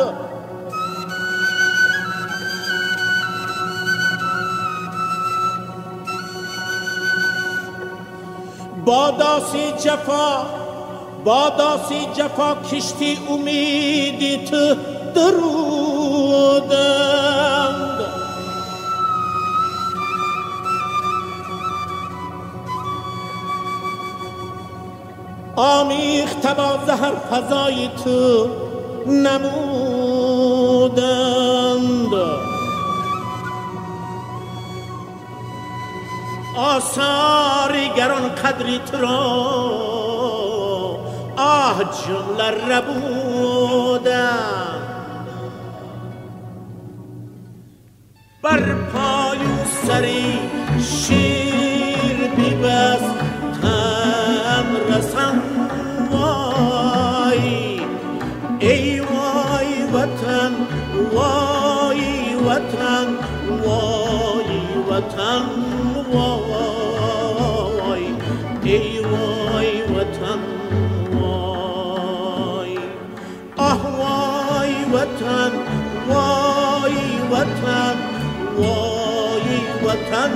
Speaker 1: با داسی جفا، با داسی جفا کشتی امیدی تو درودند. آمیخته با زهر فضای تو نمودند. آثاری گران قدری تو را آه جمله ربودند. بر پای و سری شیر بیبست تن رسن وای. ای وای وطن، وای وطن، وای وطن وای. ای وای وطن وای. آه وای وطن، وای وطن، وای وطن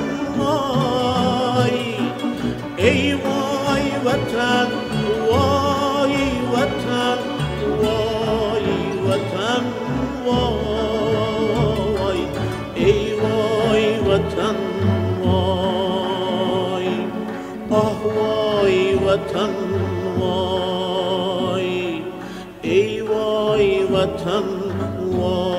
Speaker 1: وای. ای وای وطن، وای وطن، وای وطن وای. ای وای وطن وای. آه وای وطن وای. ای وای وطن وای.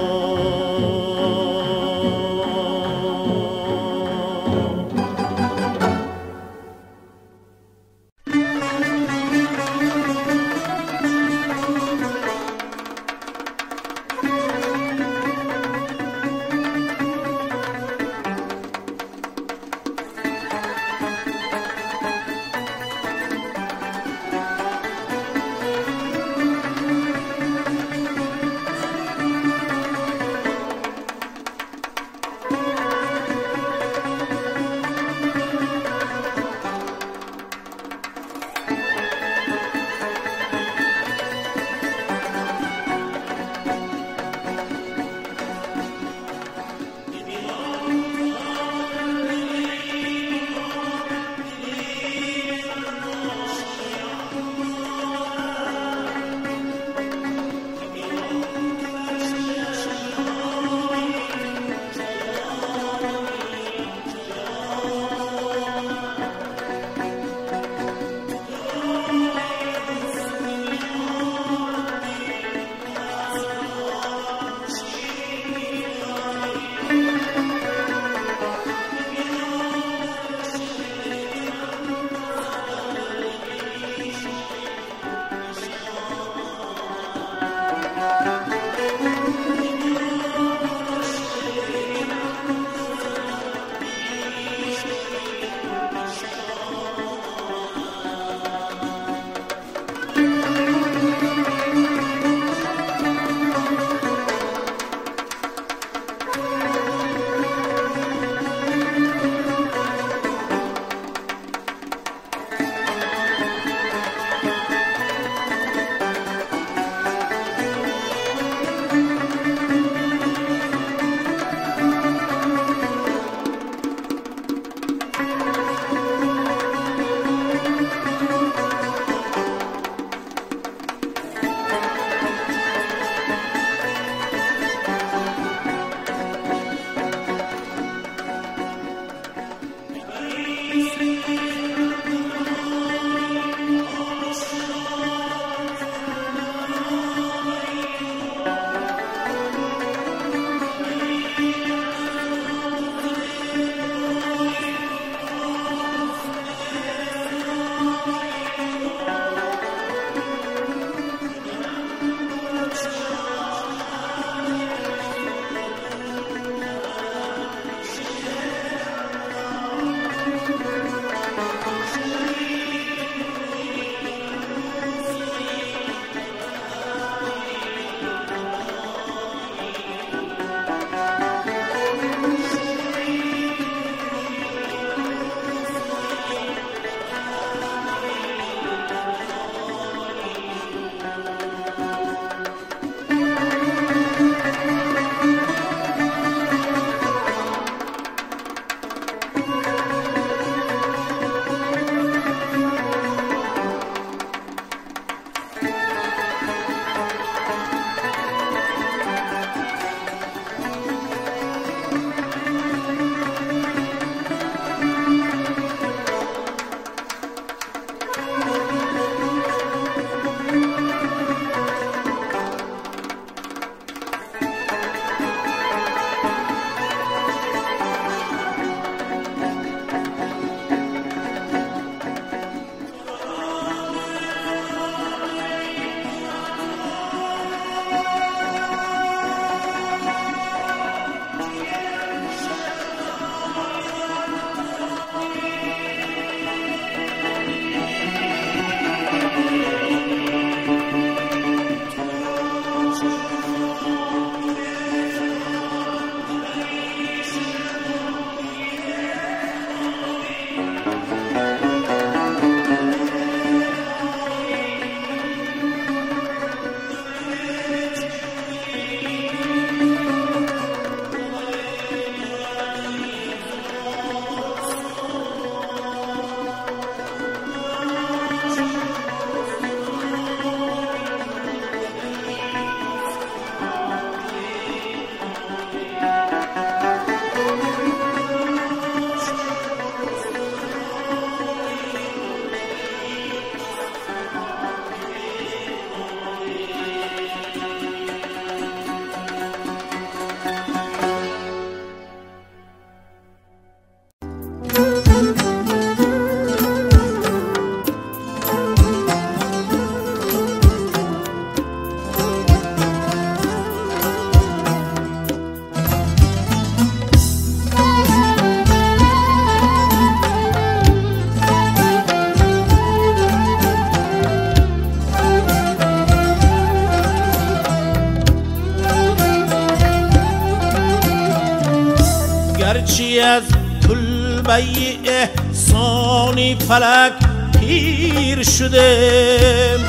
Speaker 1: گرچه از کلبه احسانی فلک پیر شده،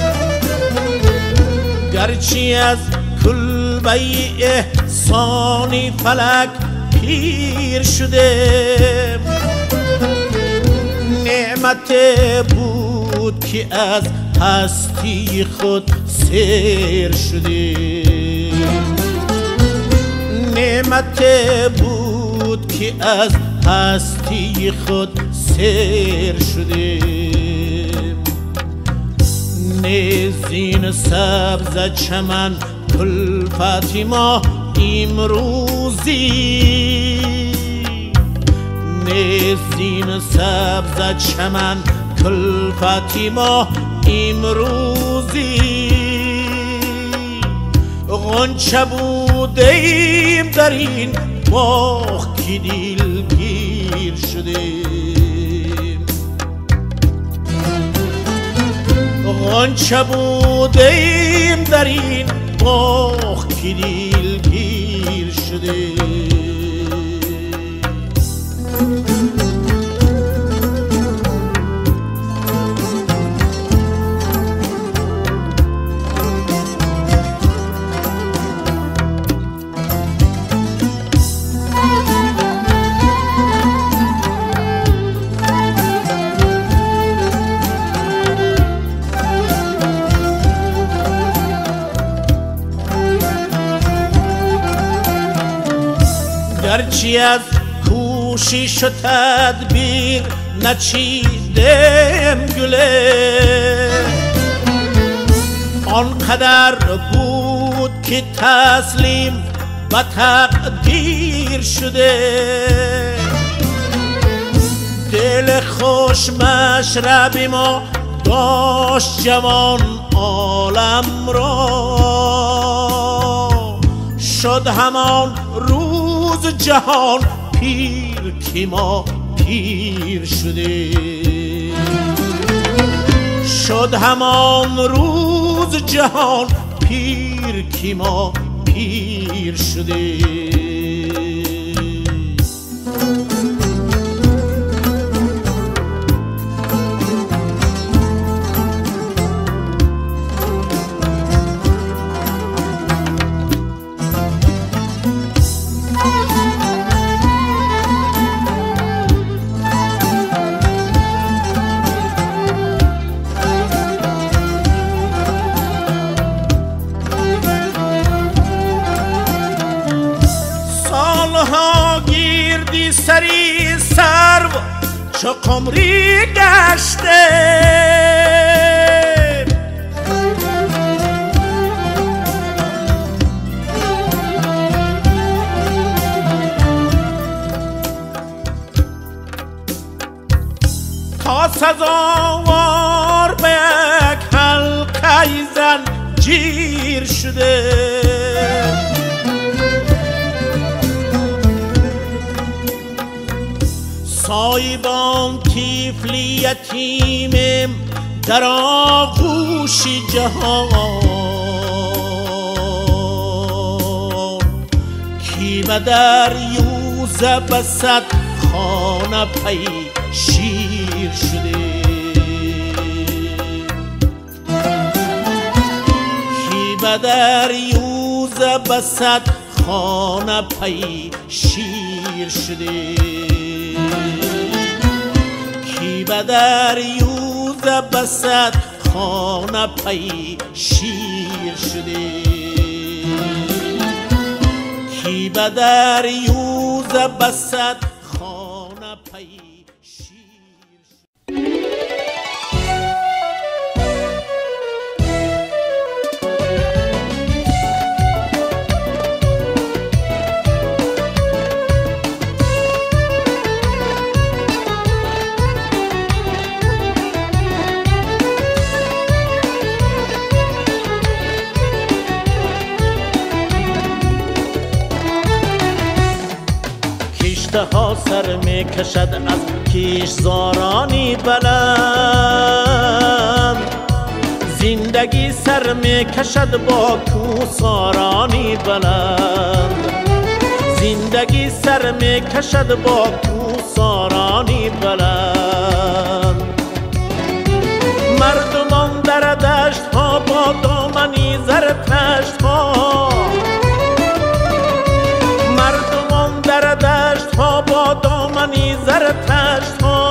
Speaker 1: گرچه از کلبه احسانی فلک پیر شده، نعمت بود که از هستی خود سیر شده، نعمت بود که از هستی خود سیر شده. نزین سبز چمن کلفتی ما امروزی، نزین سبز چمن کلفتی ما امروزی، غنچه بودیم در این باغ که دلگیر شدیم، غنچه بودیم در این باغ که دلگیر شدیم. گرچه از کوشش و تدبیر نچیدم گله، آنقدر بود که تسلیم به تقدیر شده، دل خوش مشرب ما داشت جوان عالم را، شد همان روز جهان پیر که ما پیر شده، شد همان روز جهان پیر که ما پیر شده. سری سرو چو قمری گشته، تا سزاوار به یک حلقه زنجیر شده، سایبان طفل یتیمم در آغوش جهان، کی به دریوزه به صد خانه پی شیر شده، کی به دریوزه به صد خانه پی شیر شده، کی به دریوزه به صد خانه پی شیر شده، کی به دریوزه به صد خانه پی شیر شده. ها سر می کشد از کشتزارانی بلند، زندگی سر می کشد با کوسارانی بلند، زندگی سر می کشد با کوسارانی بلند. مردمان در دشت ها با دامنی زر تشت ها، مردمان در دشت ها با دامنی زر تشت ها.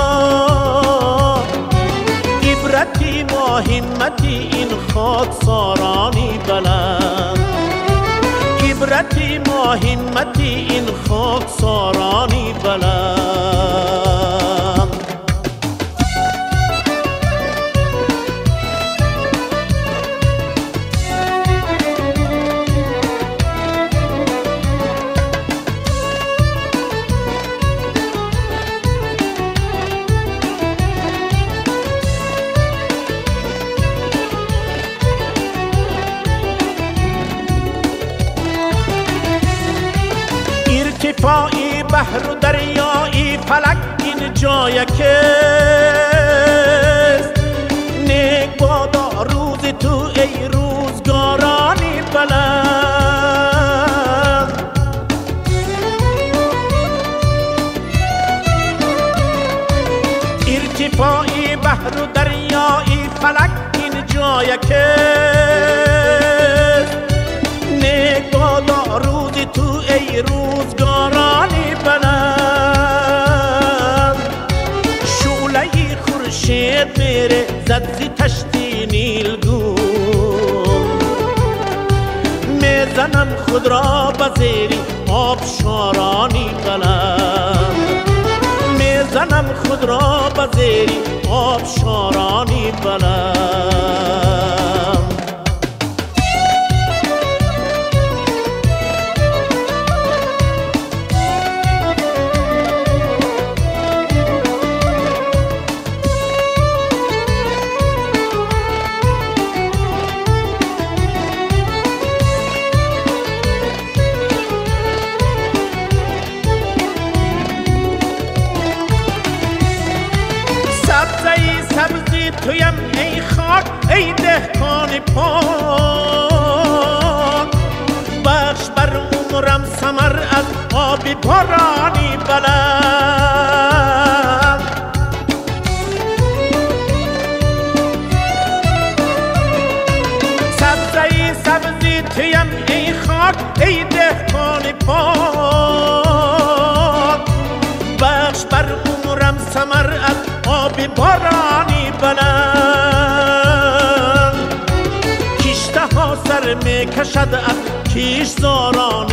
Speaker 1: عبرتی با همتی این خاکسارانی بلند، عبرتی ما همتی این خاکسارانی بلند. ارتفاعی بحر و دریایی فلک این جای کست. نیک بادا روز تو ای روزگارانی بلند. ارتفاعی بحر و دریایی فلک این جای کست. نیک بادا روز تو ای روزگارانی بلند. شعله خورشید میره زد زی تشتی نیلگون. میزنم خود را به زیر آبشارانی بلند. میزنم خود را به زیر آبشارانی بلند. سبزی تویم ای خاک ای دهقان پاک. بخش بر عمرم ثمر از آب بارانی بلند. سبزی سبزی تویم ای خاک ای دهقان پاک. بخش بر عمرم ثمر از آب بارانی بلند. کشته ها سر می کشد از کشتزاران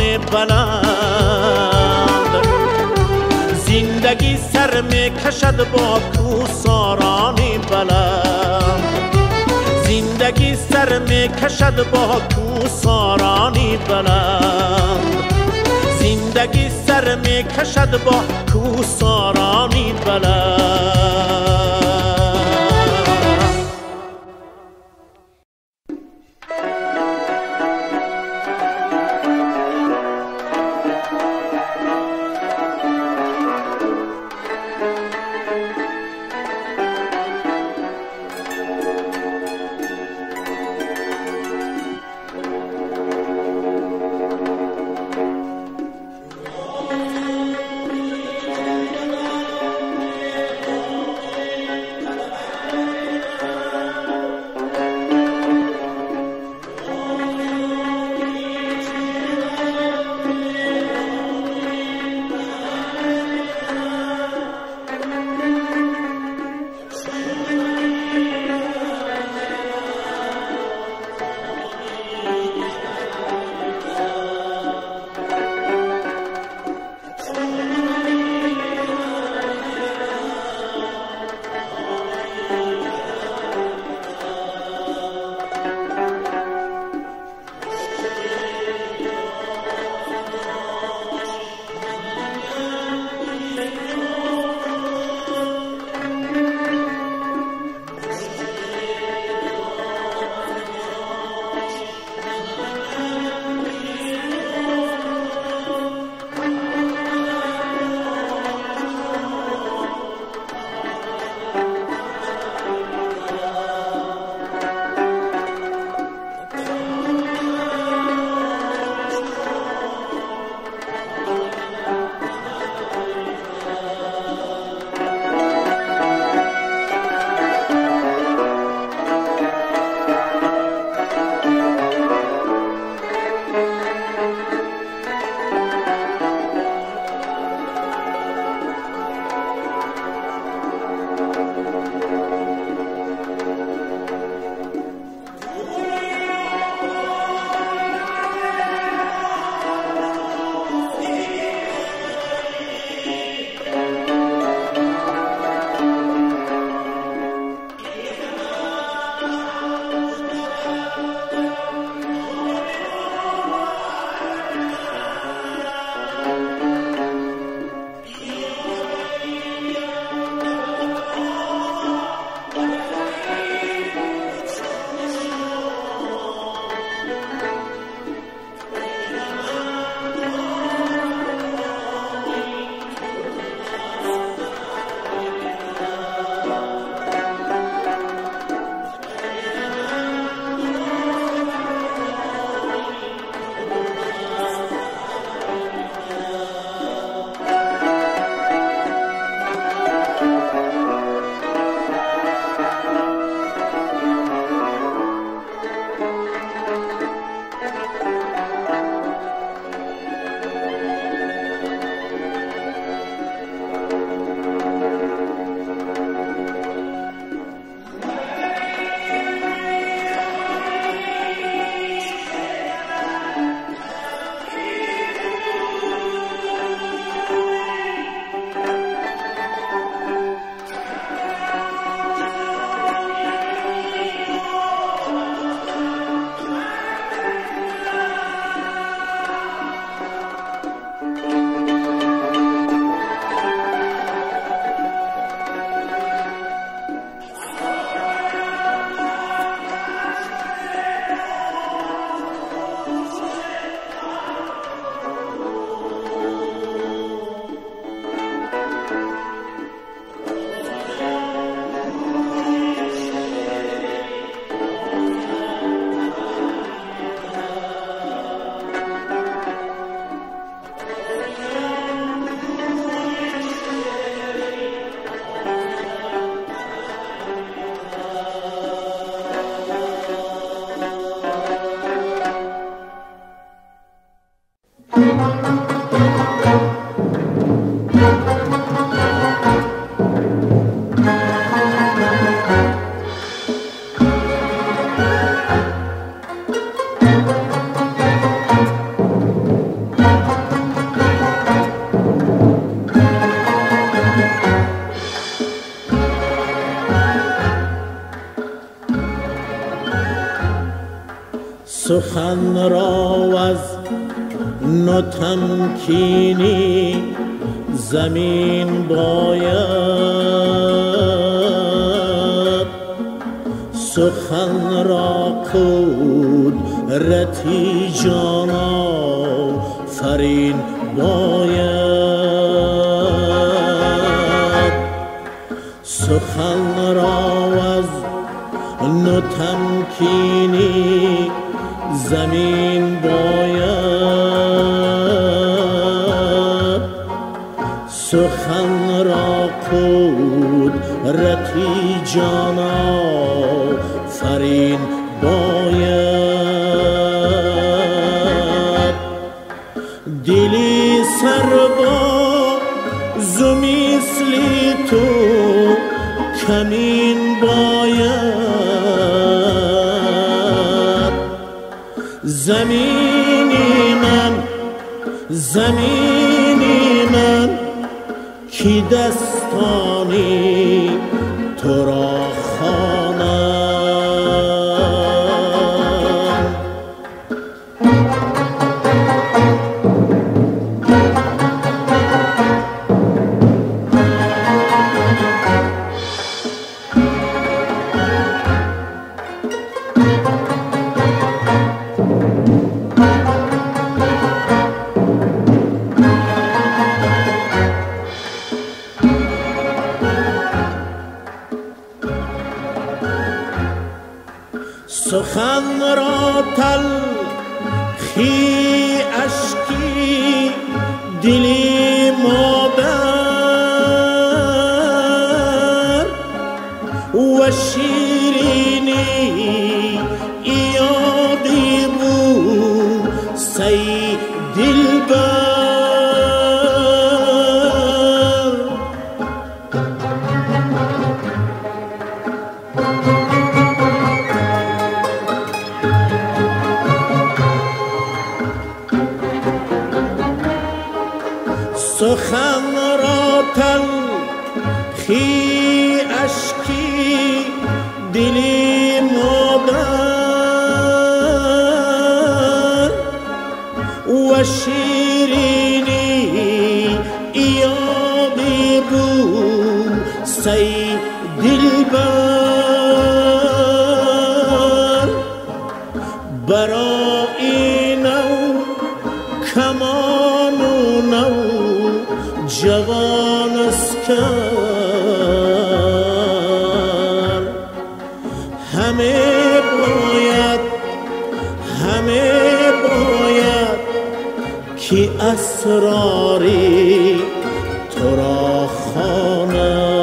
Speaker 1: بلند. زندگی سر می کشد با کوسارانی بلند. زندگی سر می کشد با کوسارانی بلند. زندگی سر می کشد با کوسارانی بلند. سخن را از نتمکینی زمین باید، سخن را قدرتی جان آفرین باید، سخن را از نتمکینی زمین باید، سخن را قدرتی جان آفرین باید، دلی سرباز مثلی تو کمین باید، زمینی من زمینی من کی دستانی تو را خوانم. سخن را تلخی اشکی دلی مادر و شیرینی یادی بود سی دلبر، سخن را تلخی اشکی دلی مادر و شیرینی یادی بود سی دلبر، برای نو کمان و نو جوان اسکر، همه باید همه باید که اسراری تو را خوانم.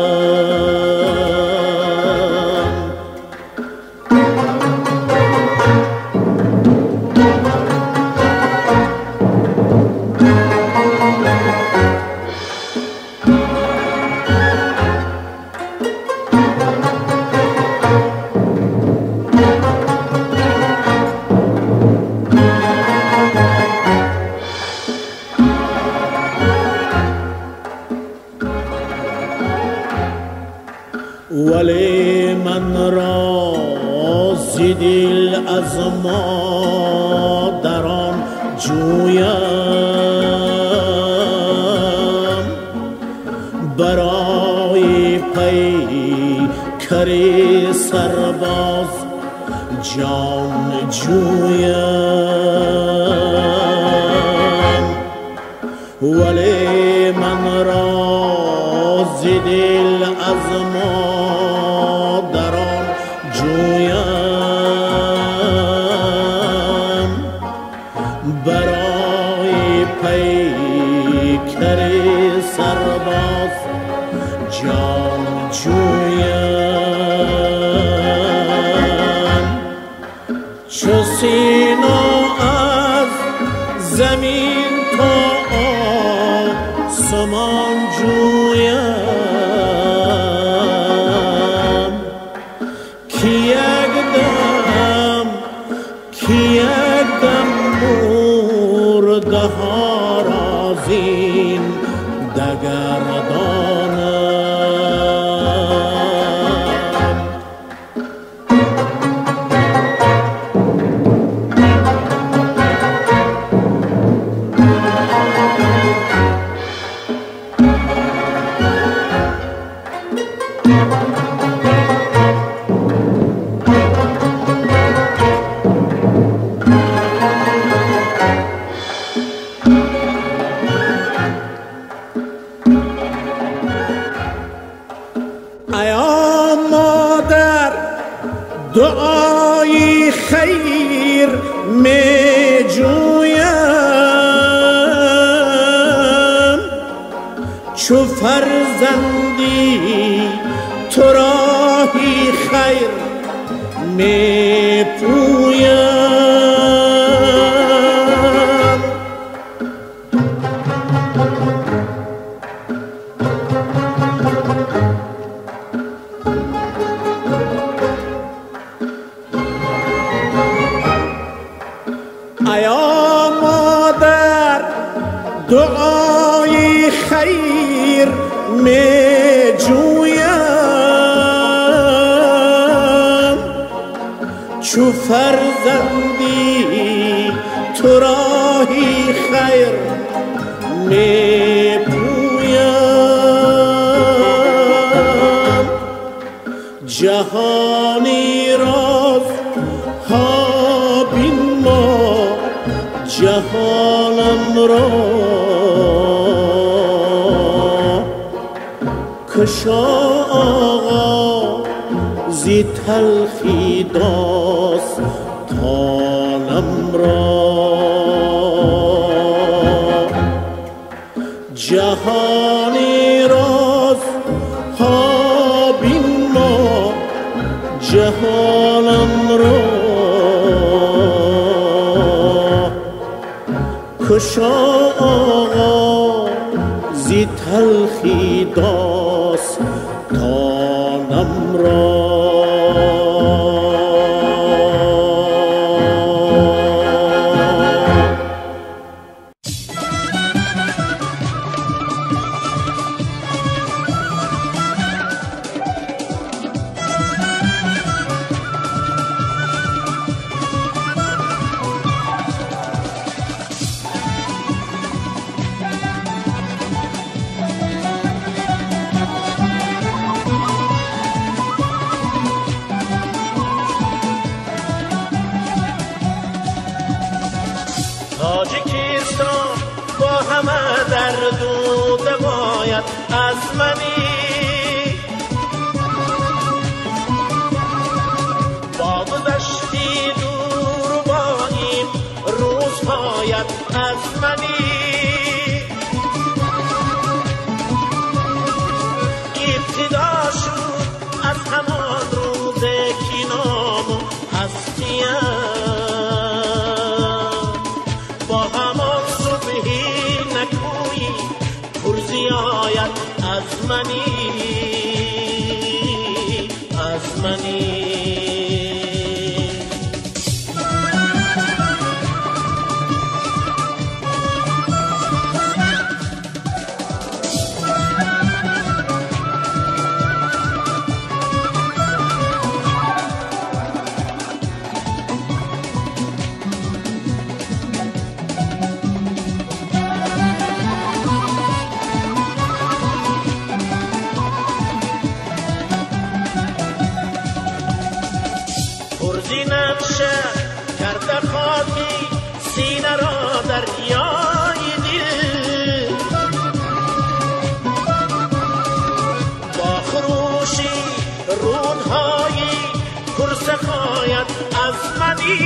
Speaker 1: ولی من را دل از مادران جویم، برای پیکر سرباز جان جویم، ولی من را دل از مادران جویم، برای پیکر سرباز جان جویم، چو سینا از زمین تا آسمان جویم، که یک دم که یک دم مرده ها را زین دگردانم. می جویم چو فرزندی تو راهی خیر می پویم. ایا مادر دعای خیر می جویم چو فرزندی تو راهی خیر می پویم. جهانی راز ها بین ما جهانم را کشا آقا زی تلخی داستانم را. جهانی راز ها بین ما جهانم را کشا آقا زی تلخی داستانم را.
Speaker 2: تاجیکستان با همه درد و دوایت از منی با گذشتی دور و با این روزهایت از منی ابتدا شد از همان روز که نام و هستیم با همان صبحی نکویی پرزیایت از منی از منی. پرزی نقشه کرده خاکی سینه را دریای دل با خروشی رودهای پرسخایت از منی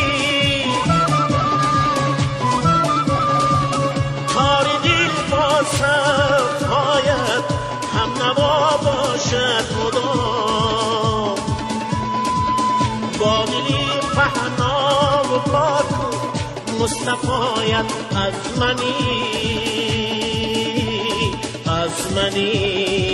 Speaker 2: کار دل با صفایت هم نوا باشد مدام با دلی پهنا و پاک مصطفایت از منی از منی.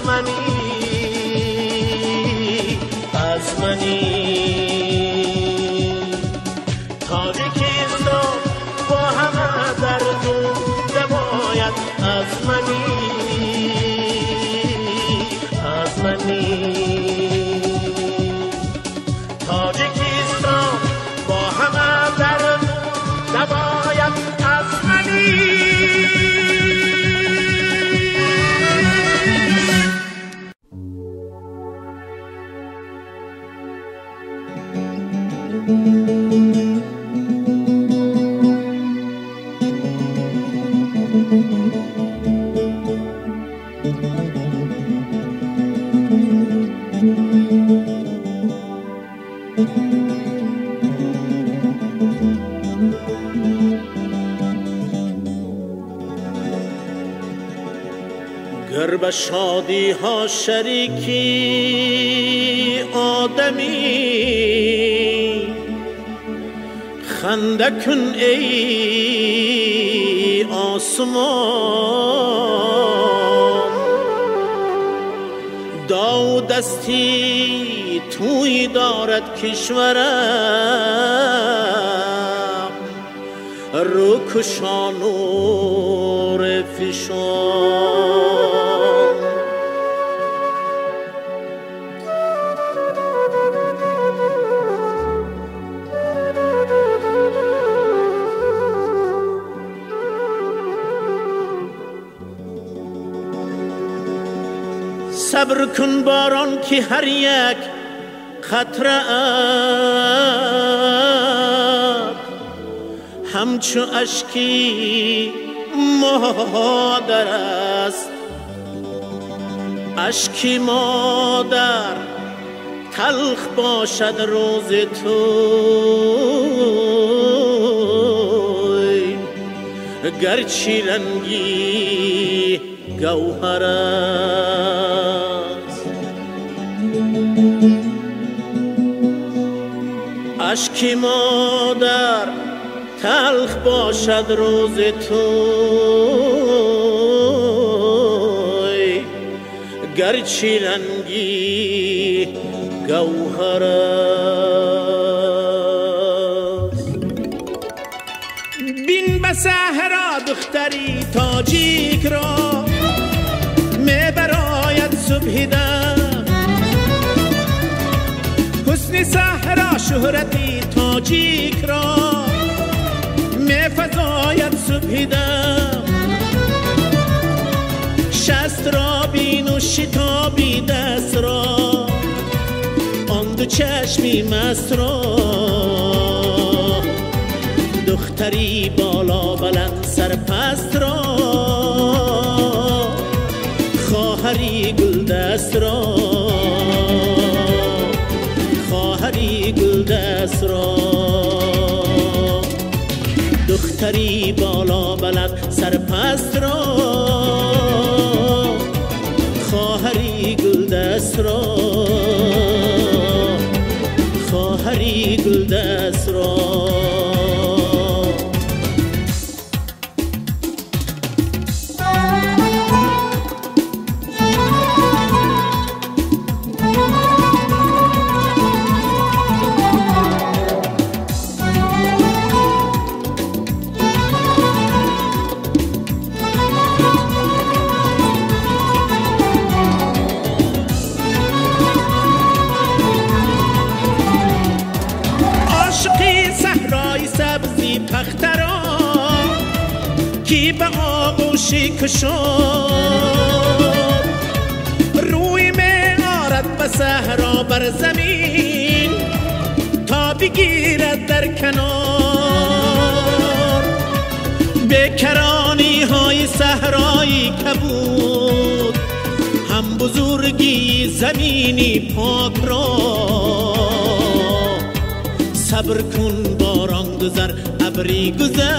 Speaker 1: منی از منی تاجیکستان با همه درد و دواید از منی از منی تاجیکستان با همه درد و دواید از منی. گر به شادی ها شریکی آدمی خنده کن ای آسمان داو دستی توی دارد کشورم رو کشان و رفشان صبر کن باران که هر یک قطره اب همچو اشکی مادر است اشکی مادر تلخ باشد روز توی گرچه رنگی گوهر است اشکی مادر تلخ باشد روز توی گرچه رنگی گوهر است بین به صحرا دختری تاجیک را می براید صبح دم حسن صحرا شهرتی تاجیک را می فزاید صبح دم شست را بین و شتابی دست را آن دو چشمی مست را دختری بالا بلند سرپست را خواهری گلدست را خواهری گلدست را دختری بالا بلند سرپست را خواهری گلدست را خواهری گلدست را کی به آغوشی کشاد روی می آرد به صحرا بر زمین تا بگیرد در کنار بیکرانی های صحرایی کبود هم بزرگی زمینی پاک را صبر کن باران گذر ابری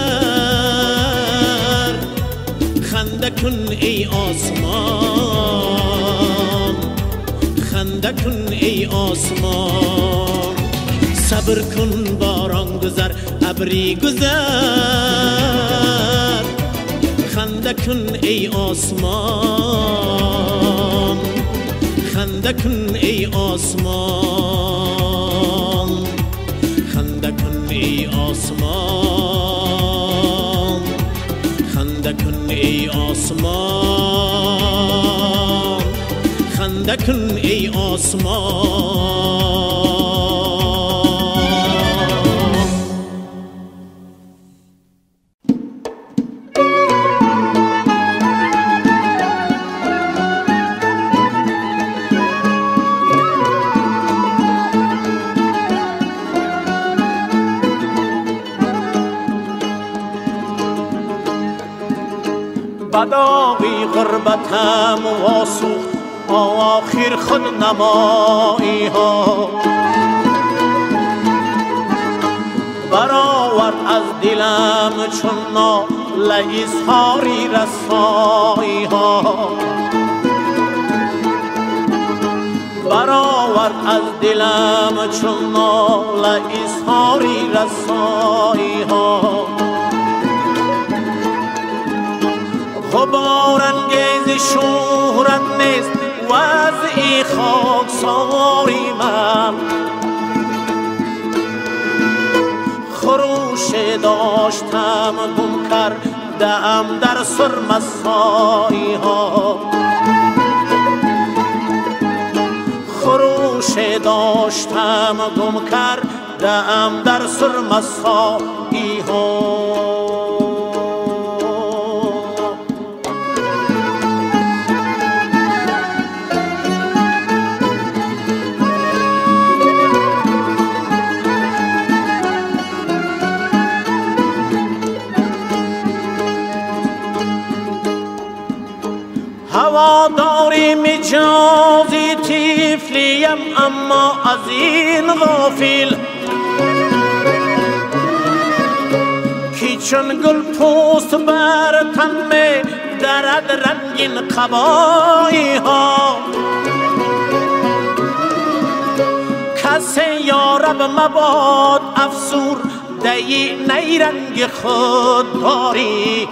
Speaker 1: گذر خنده کن ای آسمان خنده کن ای آسمان صبر کن باران گذر ابری گذر خنده کن ای آسمان
Speaker 2: خنده کن ای آسمان، خنده کن ای آسمان، خنده کن ای آسمان، خنده کن ای آسمان.
Speaker 1: بداغی غربتم واسوخت آخر خود نمایی ها، برآورد از دلم چون ناله اظهاری رسایی ها، برآورد از دلم چون ناله اظهاری رسایی ها. غبار انگیز شهرت نیست وضعی خاکساری من، خروش داشتم گم کردم در سرمسایی ها، خروش داشتم گم کردم در سرمسایی ها. هواداری مجازی طفلیم اما از این غافل، کی چون گل پوست بر تن می درد رنگین قبایی ها. کسی یارب مباد افسور دی نیرنگ خود داری،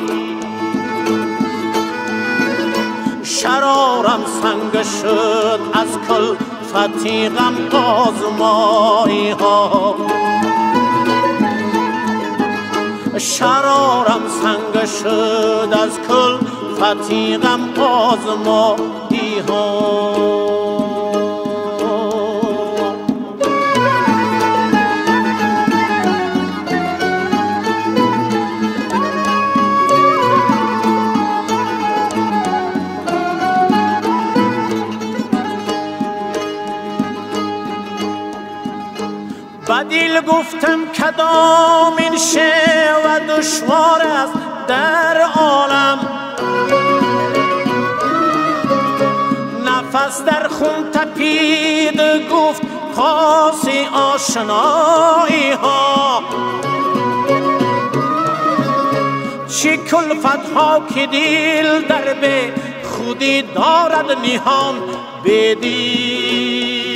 Speaker 1: شرارم سنگ شد از کل فتیغم آزمایی ها، شرارم سنگ شد از کل فتیغم آزمایی ها. بدیل گفتم کدام این شه و دشوار است در عالم، نفس در خون تپید گفت پاس آشنایی ها. چه کلفت ها که دل در به خودی دارد نهان بدی،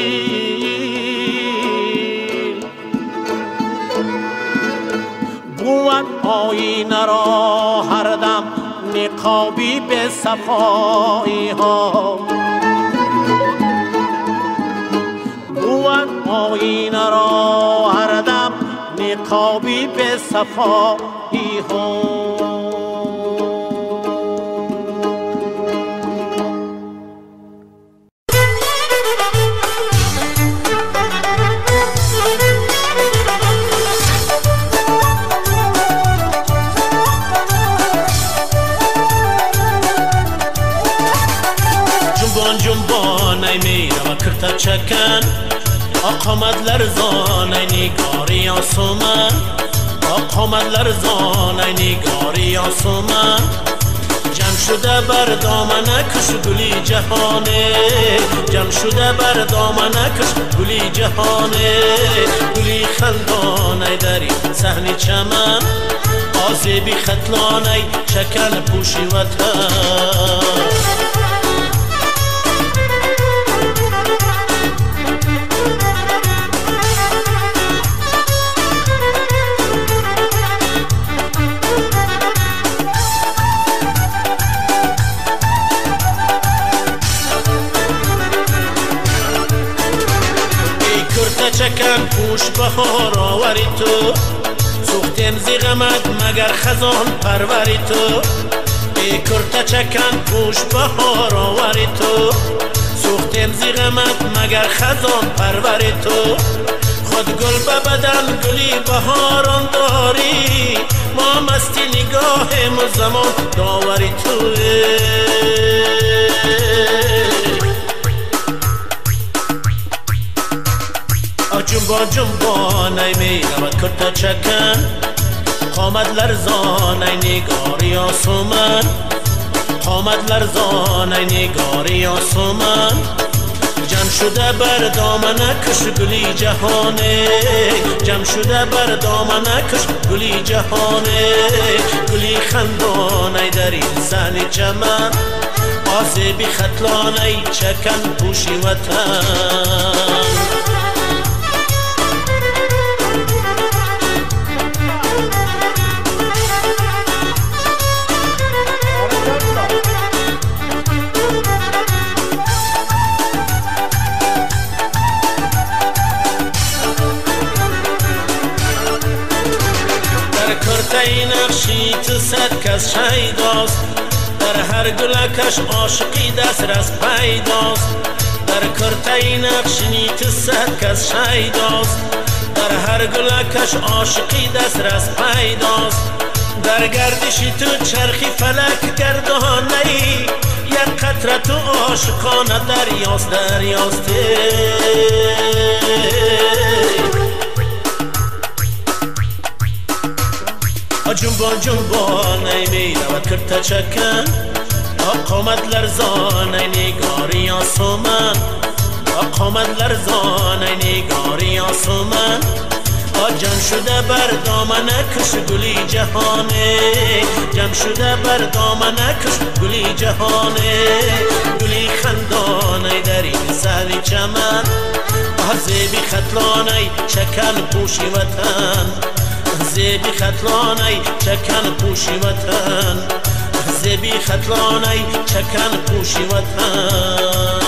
Speaker 1: بود آینه را هر دم نقابی به صفایی ها، بود آینه را هر دم نقابی به صفایی ها.
Speaker 2: çeken akametler zanay nigari asuman, akametler zanay nigari asuman. جمع شده بر دامنه کش گلی جهانه، جمع شده بر دامنه کش گلی جهانه. گلی خندانه داری صحن چمن، آزیبی خطلانه چکن پوشی وطن. چکن پوش بهار آوری تو سوختم زی غمت مگر خزان پروری تو ای کرته چکن پوش بهار آوری تو سوختم زی غمت مگر خزان پروری تو خود گل به بدن گلی بهاران داری ما مستی نگاه زمان داوری تو جنبان جنبان ای میرود کرده چکن قامت لرزان ای نگاری آسومن قامت لرزان ای نگاری آسومن جمع شده بر دامنه کش گلی جهانه جمع شده بر دامنه کش گلی جهانه گلی خندان ای در این سن چمن آسیبی خطلان ای چکن پوشی وطن کرته نقشی تو صد کس شیداست در هر گلکش عاشقی دست رس پیداست در کرته نقشی تو صد کس شیداست در هر گلکش عاشقی دست رس پیداست در گردشی تو چرخی فلک گردانه یک قطره تو عاشقانه دریاست دریاست جنبان جنبان ای میرود کرته چکن قامت لرزان ای نگاری آسومن قامت لرزان ای نگاری آسومن جمع شده بر دامنه کش گلی جهانه جمع شده بر دامنه کش گلی جهانه گلی خندان ای در این سهل چمن زیبی خطلان ای چکن پوشی وطن زیبی خطلانی چکن پوشی وطن زیبی خطلانی چکن پوشی وطن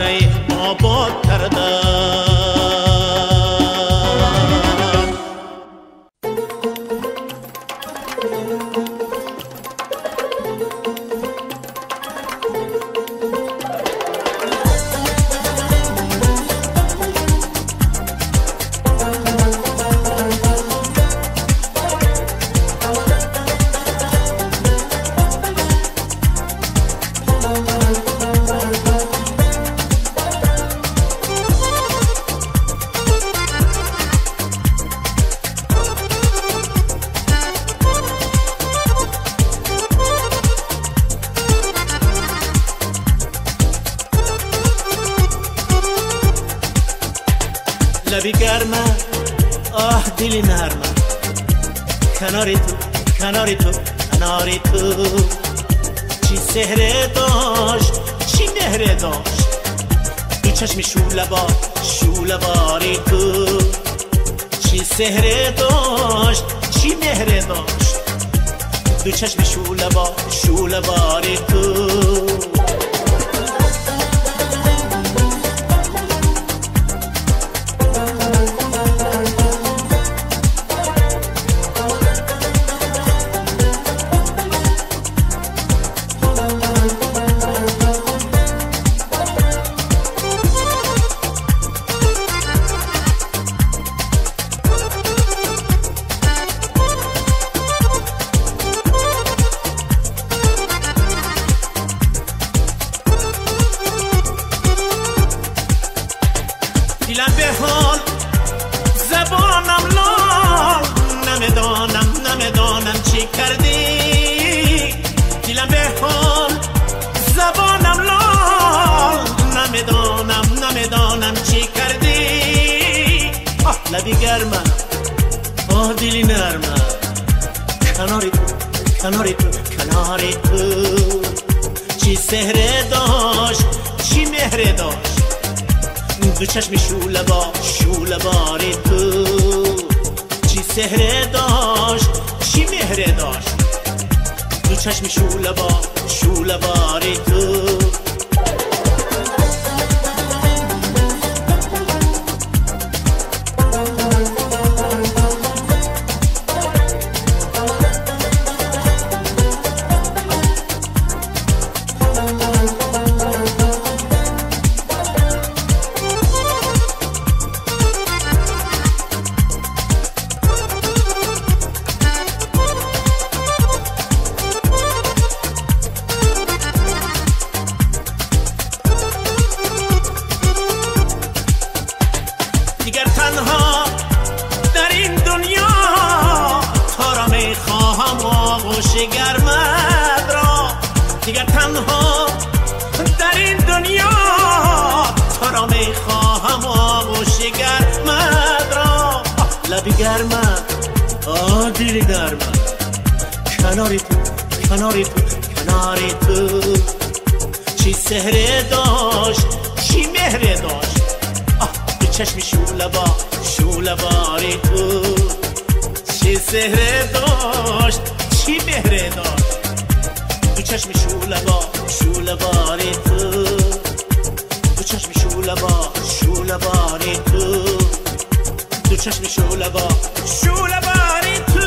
Speaker 1: دره آباد کردن. لبی گرمه آه دلی نرمه کناری تو کناری تو کناری تو چی سحره داشت چی مهره داشت دو چشمی شوله بار شوله باری تو چی سحره داشت چی مهره داشت دو چشمی شوله بار شوله باری تو دیلم به حال زبانم لال نمیدانم نمیدانم چی کردی دیلم به حال زبانم لال نمیدانم نمیدانم چی کردی آه لبی گرمه آه دلی نرمه کناری تو کناری تو کناری تو چی سحره داشت چی مهره داشت دو چشمی شوله با شوله باری تو چی سحره داشت چی مهره داشت دو چشمی شوله با شوله باری تو دیگر تنها در این دنیا تا را میخواهم آغوش گرمت را دیگر تنها در این دنیا تا را میخواهم آغوش گرمت را لبی گرمت آه دلی گرمت کناری تو کناری تو کناری تو چی سحره داشت چی مهره داشت چشمی شوله با شوله باری تو چی سحره داشت چی مهره داشت دو چشمی شوله با شوله باری تو دو چشمی شوله با شوله باری تو دو چشمی شوله با شوله باری تو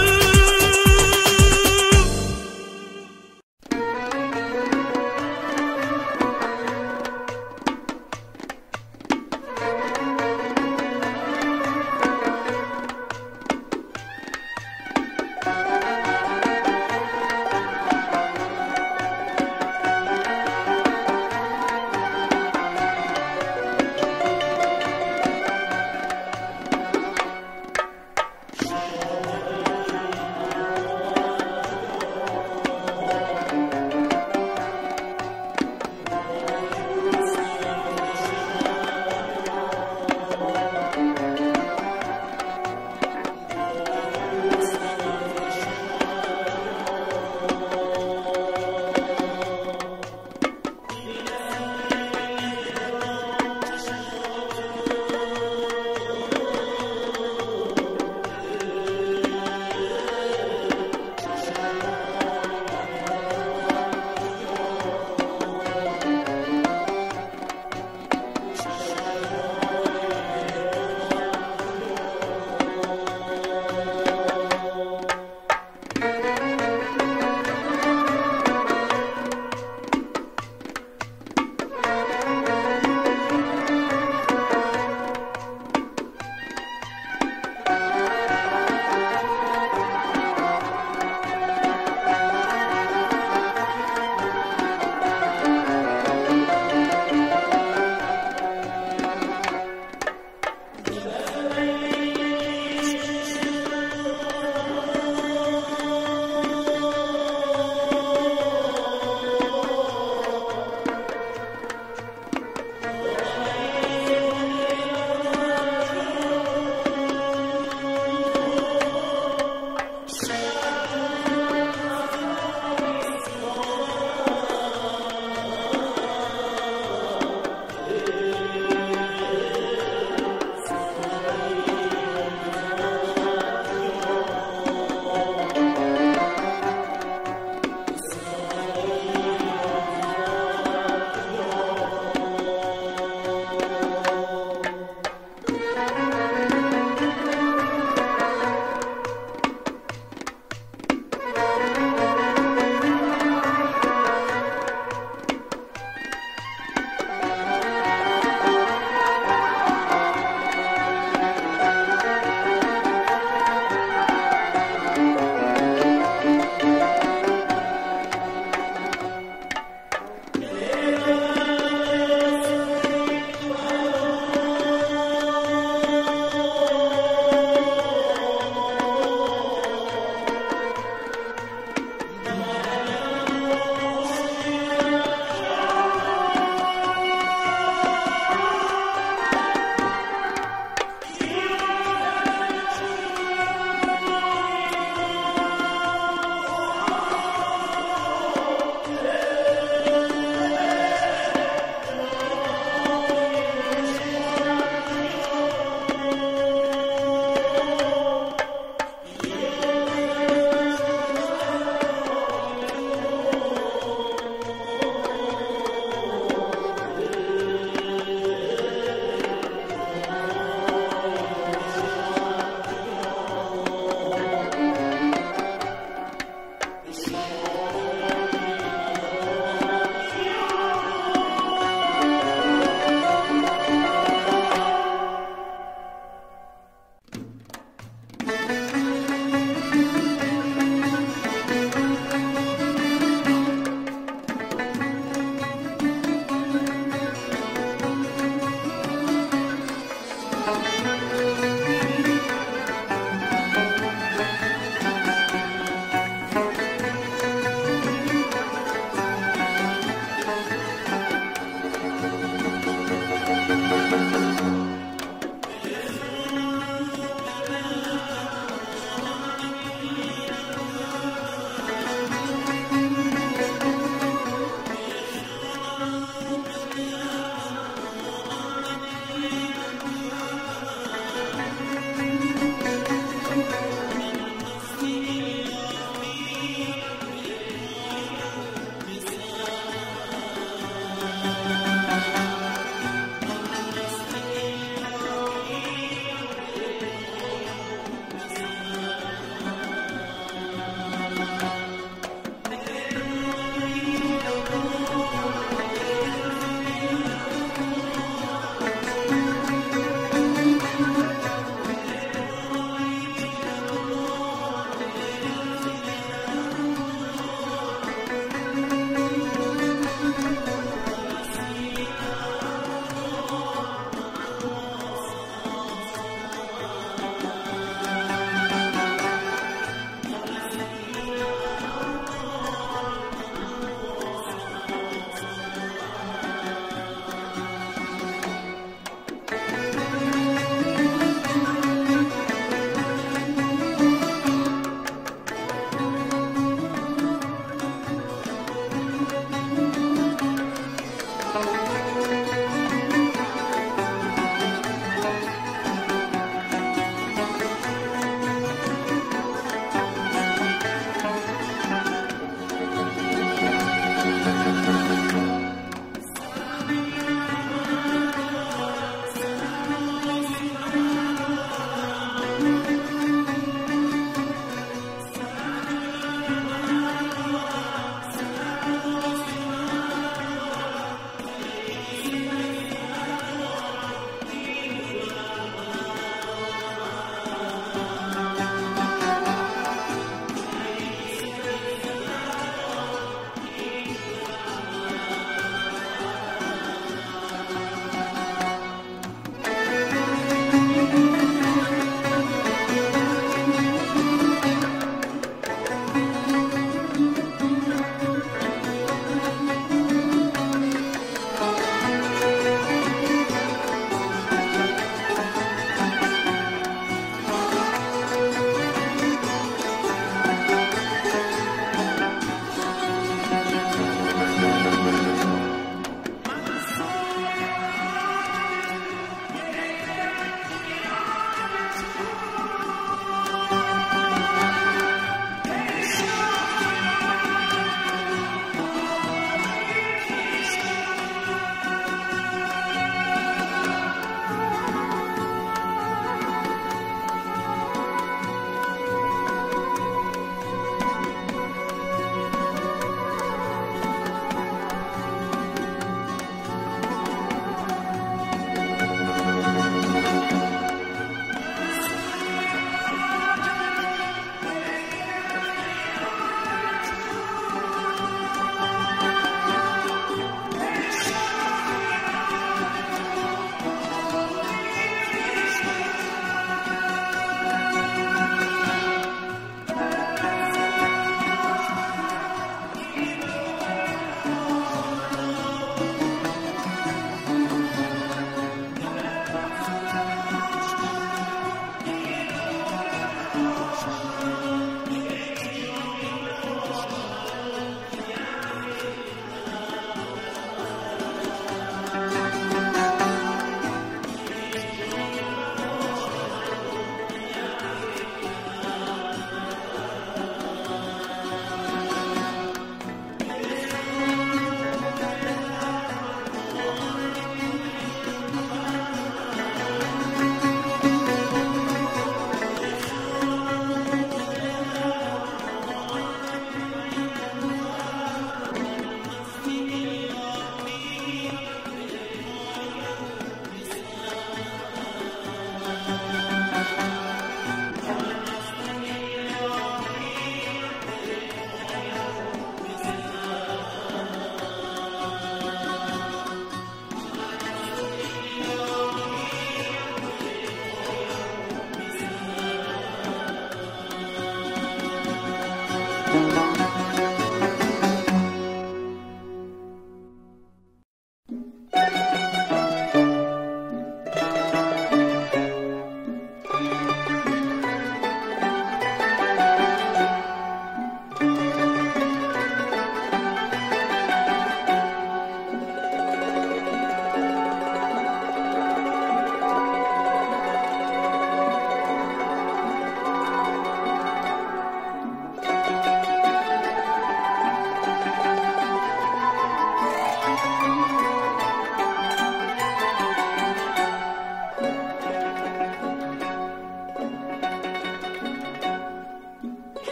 Speaker 1: کنیم.